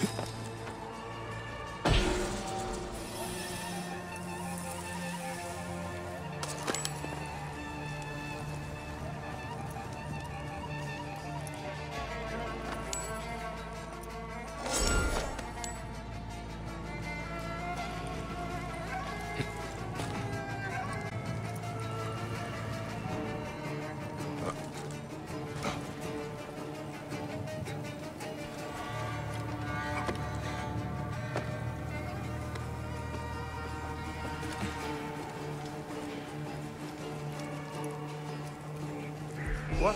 What?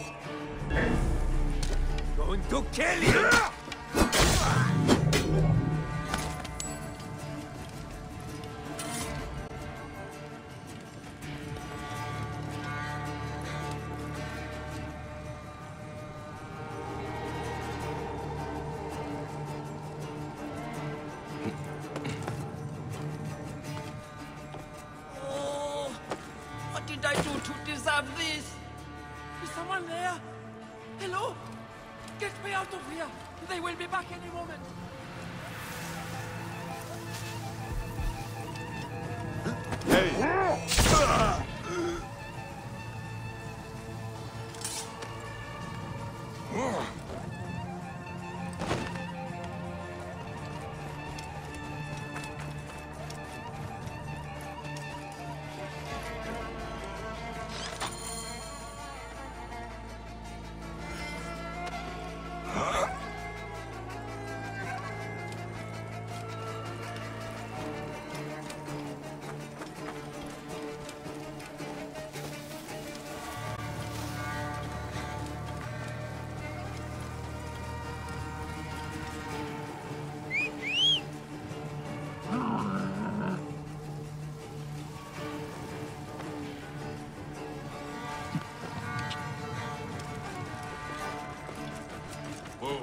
Going to kill you! Oh, what did I do to deserve this? Is someone there? Hello? Get me out of here! They will be back any moment! Hey! Whoa.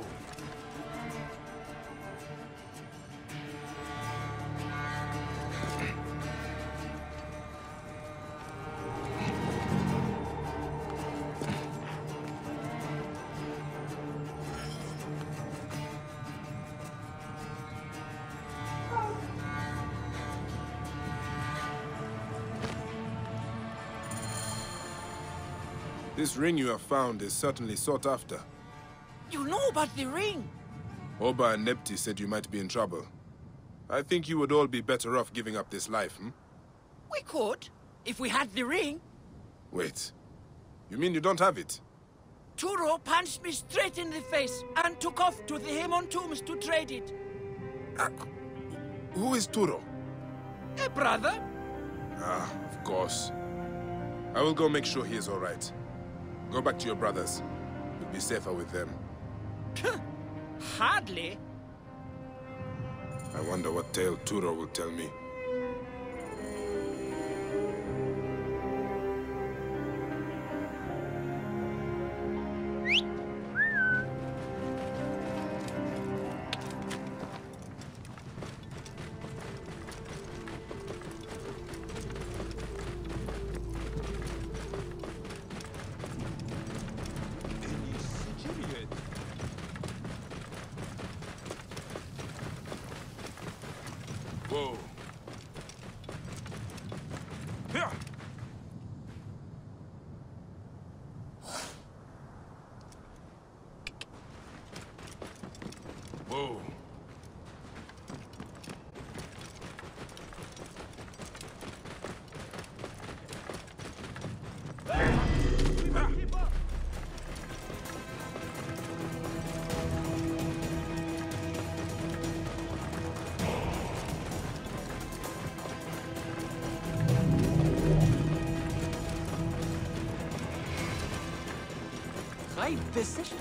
This ring you have found is certainly sought after. You know about the ring? Oba and Nepti said you might be in trouble. I think you would all be better off giving up this life, hmm? We could, if we had the ring. Wait. You mean you don't have it? Turo punched me straight in the face and took off to the Hemon tombs to trade it. Uh, who is Turo? A brother. Ah, of course. I will go make sure he is all right. Go back to your brothers. You'll be safer with them. Hardly. I wonder what tale Turo will tell me. Whoa. Yeah. Whoa. High precision.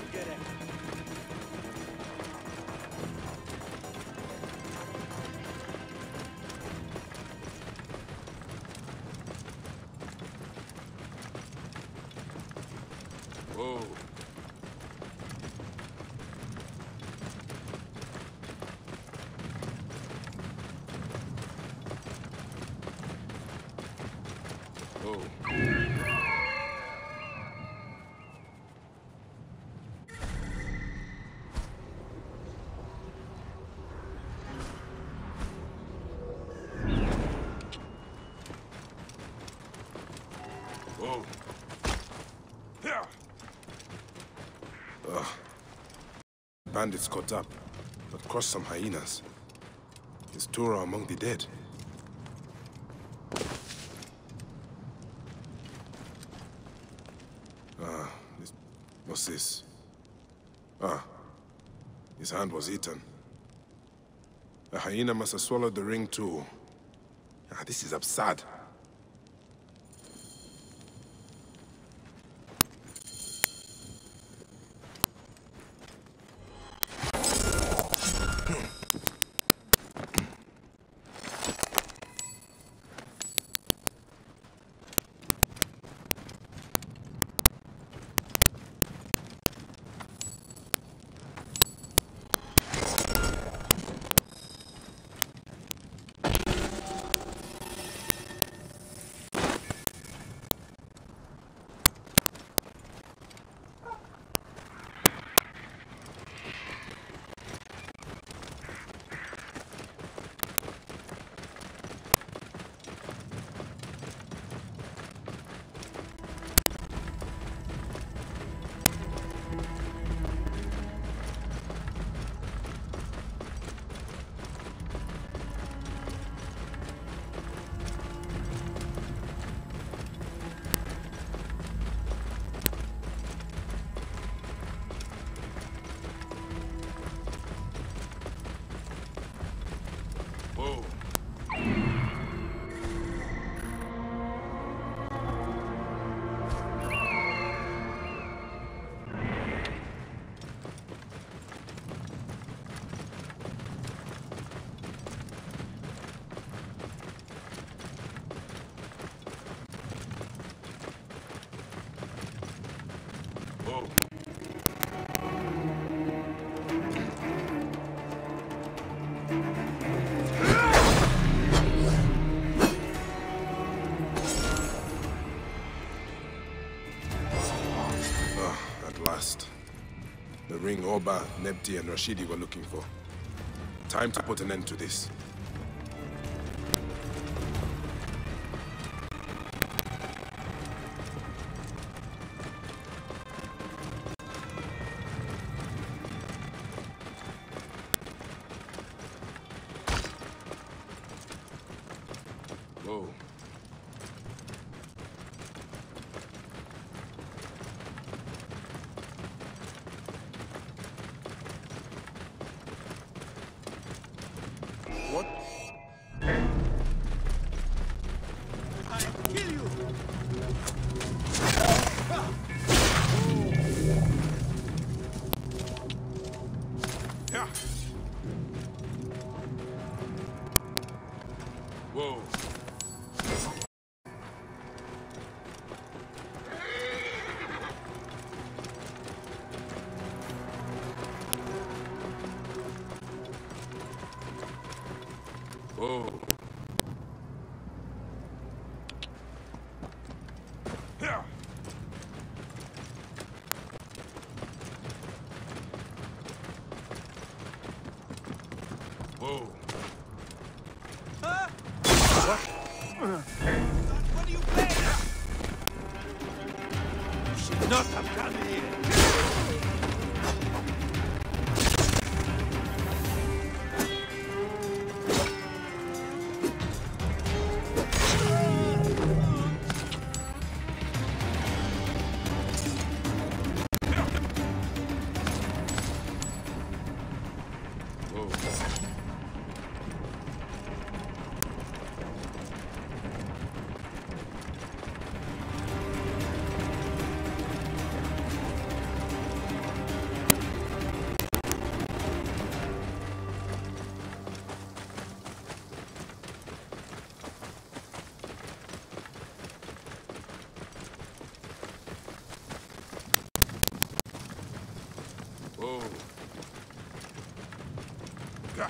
Whoa. Whoa. bandits caught up, but crushed some hyenas. Is Turo among the dead? Ah, this... what's this? Ah, his hand was eaten. A hyena must have swallowed the ring too. Ah, this is absurd. The ring Oba, Nebti, and Rashidi were looking for. Time to put an end to this. Whoa. What? I'll kill you! Yeah. Whoa. Whoa. Yeah. Whoa. Huh? What? What do you play? You should not have come here. Whoa. Yeah.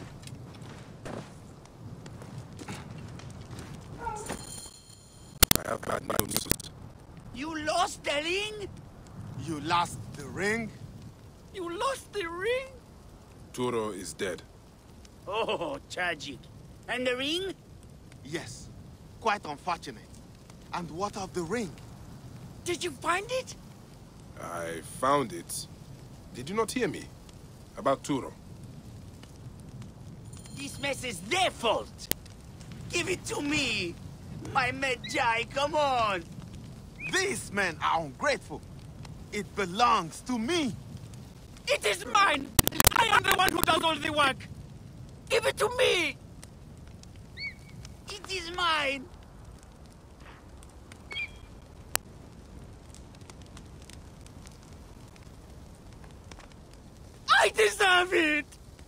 I have bad news. You lost the ring? You lost the ring? You lost the ring? Turo is dead. Oh, tragic. And the ring? Yes. Quite unfortunate. And what of the ring? Did you find it? I found it. Did you not hear me? About Turo. This mess is their fault. Give it to me. My Medjay, come on. These men are ungrateful. It belongs to me. It is mine! I am the one who does all the work! Give it to me! It is mine. I deserve it!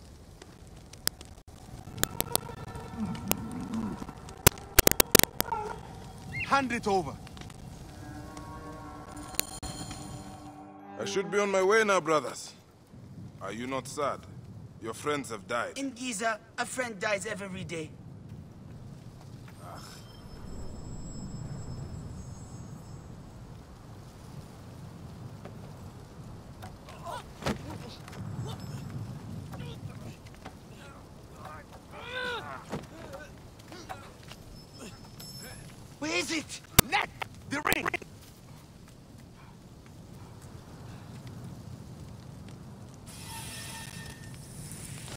Hand it over. I should be on my way now, brothers. Are you not sad? Your friends have died. In Giza, a friend dies every day. Where is it? Net! The ring!